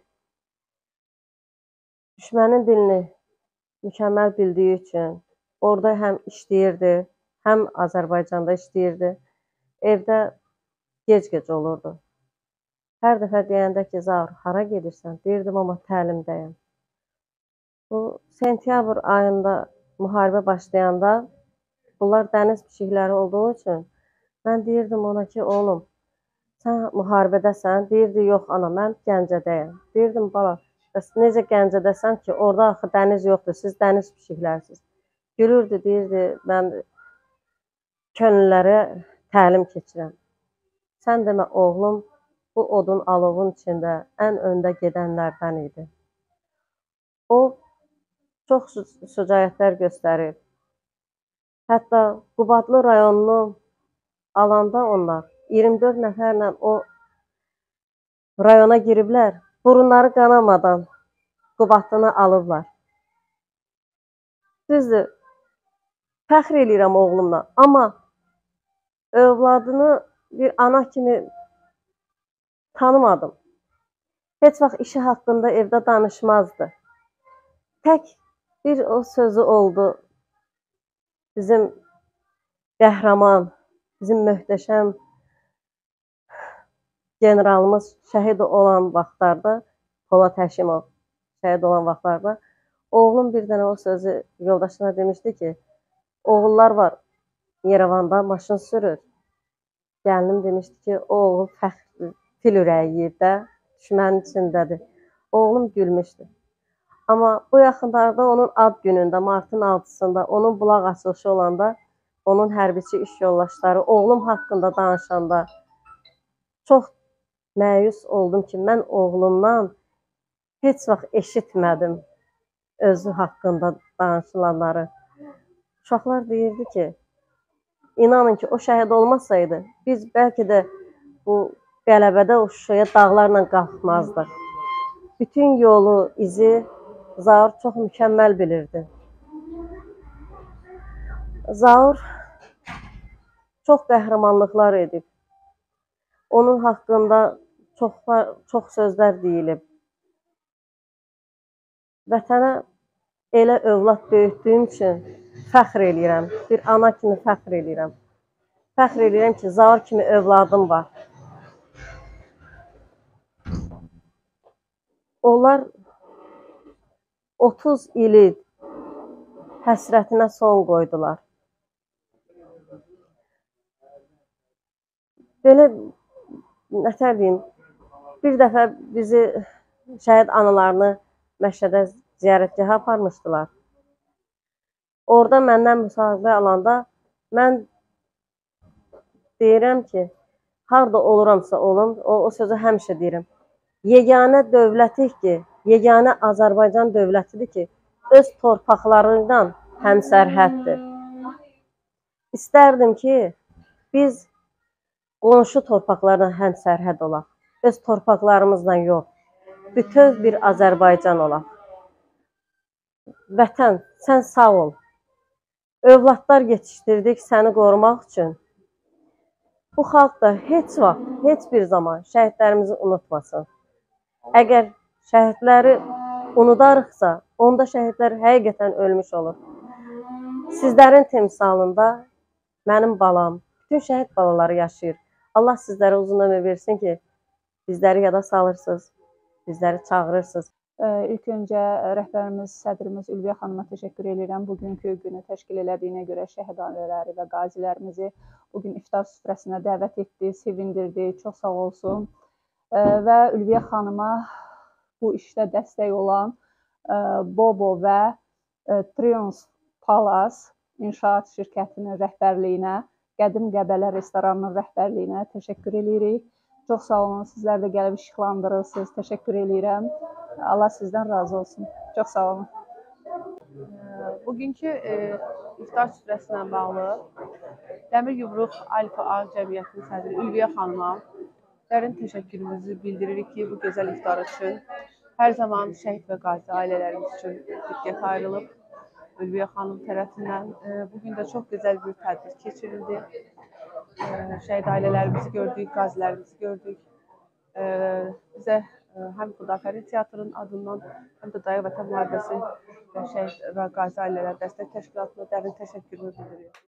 düşmənin dilini mükəmməl bildiyi üçün orada həm işləyirdi, həm Azərbaycanda işləyirdi. Evdə gec-gec olurdu. Hər dəfə deyəndə ki, Zaur, hara gedirsən? Deyirdim, amma təlimdəyəm. Bu, sentyabr ayında müharibə başlayanda bunlar dəniz pişikləri olduğu üçün mən deyirdim ona ki, oğlum, sən müharibədəsən? Deyirdi, yox, ana, mən Gəncədəyəm. Deyirdim, bala, bəs necə Gəncədəsən ki, orada axı dəniz yoxdur, siz dəniz pişiklərsiniz. Gülürdü, deyirdi, mən könüllərə təlim keçirəm. Sən demə, oğlum, bu odun alovun içində ən öndə gedənlərdən idi. O, çox şücaətlər göstərib. Hətta Qubadlı rayonunu alanda onlar iyirmi dörd nəfərlə o rayona giriblər, burunları qanamadan Qubadlını alıblar. Düzdür, fəxr eləyirəm oğlumla, amma övladını bir ana kimi tanımadım. Heç vaxt işi haqqında evdə danışmazdı. Tək bir o sözü oldu. Bizim qəhrəman, bizim möhtəşəm generalımız şəhid olan vaxtlarda, Polad Həşimov şəhid olan vaxtlarda, oğlum bir dənə o sözü yoldaşına demişdi ki, oğullar var, Yerevanda maşın sürür. Gəlinim demişdi ki, o oğul fəxr fil ürəyi yiyib də, düşmənin içindədir. Oğlum gülmüşdü. Amma bu yaxınlarda onun ad günündə, martın altısında, onun bulaq açılışı olanda, onun hərbiçi iş yoldaşları oğlum haqqında danışanda çox məyus oldum ki, mən oğlumdan heç vaxt eşitmədim özü haqqında danışılanları. Uşaqlar deyirdi ki, inanın ki, o şəhid olmasaydı, biz bəlkə də bu qələbədə o Şuşaya dağlarla qalxmazdıq. Bütün yolu, izi Zaur çox mükəmməl bilirdi. Zaur çox qəhrəmanlıqlar edib. Onun haqqında çox, çox sözlər deyilib. Vətənə elə övlad böyütdüyüm üçün fəxr eləyirəm. Bir ana kimi fəxr eləyirəm. Fəxr eləyirəm ki, Zaur kimi övladım var. Onlar otuz ili həsrətinə son qoydular. Belə, nətər deyim, bir dəfə bizi şəhid analarını Məşədə ziyarətgaha aparmışdılar. Orada məndən müsahibə alanda mən deyirəm ki, harada oluramsa olum, o, o sözü həmişə deyirəm. Yeganə dövlətik ki, yeganə Azərbaycan dövlətidir ki, öz torpaqlarından həmsərhəddir. İstərdim ki, biz qonşu torpaqlarla həmsərhəd olaq. Öz torpaqlarımızla yox, bütöv bir Azərbaycan olaq. Vətən, sən sağ ol. Övladlar yetişdirdik səni qorumaq üçün. Bu xalq da heç vaxt, heç bir zaman şəhidlərimizi unutmasın. Əgər şəhidləri unudarıqsa, onda şəhidlər həqiqətən ölmüş olur. Sizlərin timsalında mənim balam, bütün şəhid balaları yaşayır. Allah sizlərə uzun ömür versin ki, bizləri yada salırsınız, bizləri çağırırsınız. İlk öncə rəhbərimiz, sədrimiz Ülviyə xanıma təşəkkür edirəm. Bugünkü günü təşkil elədiyinə görə şəhid ailələri və qazilərimizi bugün iftar süfrəsinə dəvət etdi, sevindirdi, çox sağ olsun. Və Ülviyə xanıma bu işdə dəstək olan Bobo və Triumf Palace İnşaat şirkətinin rəhbərliyinə, Qədim Qəbələ restoranının rəhbərliyinə təşəkkür edirik. Çox sağ olun, sizlər də gəlib işıqlandırırsınız, təşəkkür edirəm. Allah sizdən razı olsun. Çox sağ olun. Bugünkü e, iftar süfrəsinə bağlı Dəmir Yumruq Alfa Ağ Cəmiyyətinin sədri Ülviyə xanıma dərin təşəkkürümüzü bildiririk ki, bu gözəl iftar üçün hər zaman şəhid və qazi ailələrimiz üçün diqqət ayrılıb. Ülviyə xanım tərəfindən e, bugün də çox gözəl bir tədbir keçirildi. E, şəhid ailələrimizi gördük, qazilərimizi gördük. E, bizə e, həm Xudafəri Teatrının adından, həm də Dayaq Vətən Müharibəsi və Şəhid və Qazi Ailələr Dəstək Təşkilatına dərin təşəkkürümü bildiririk.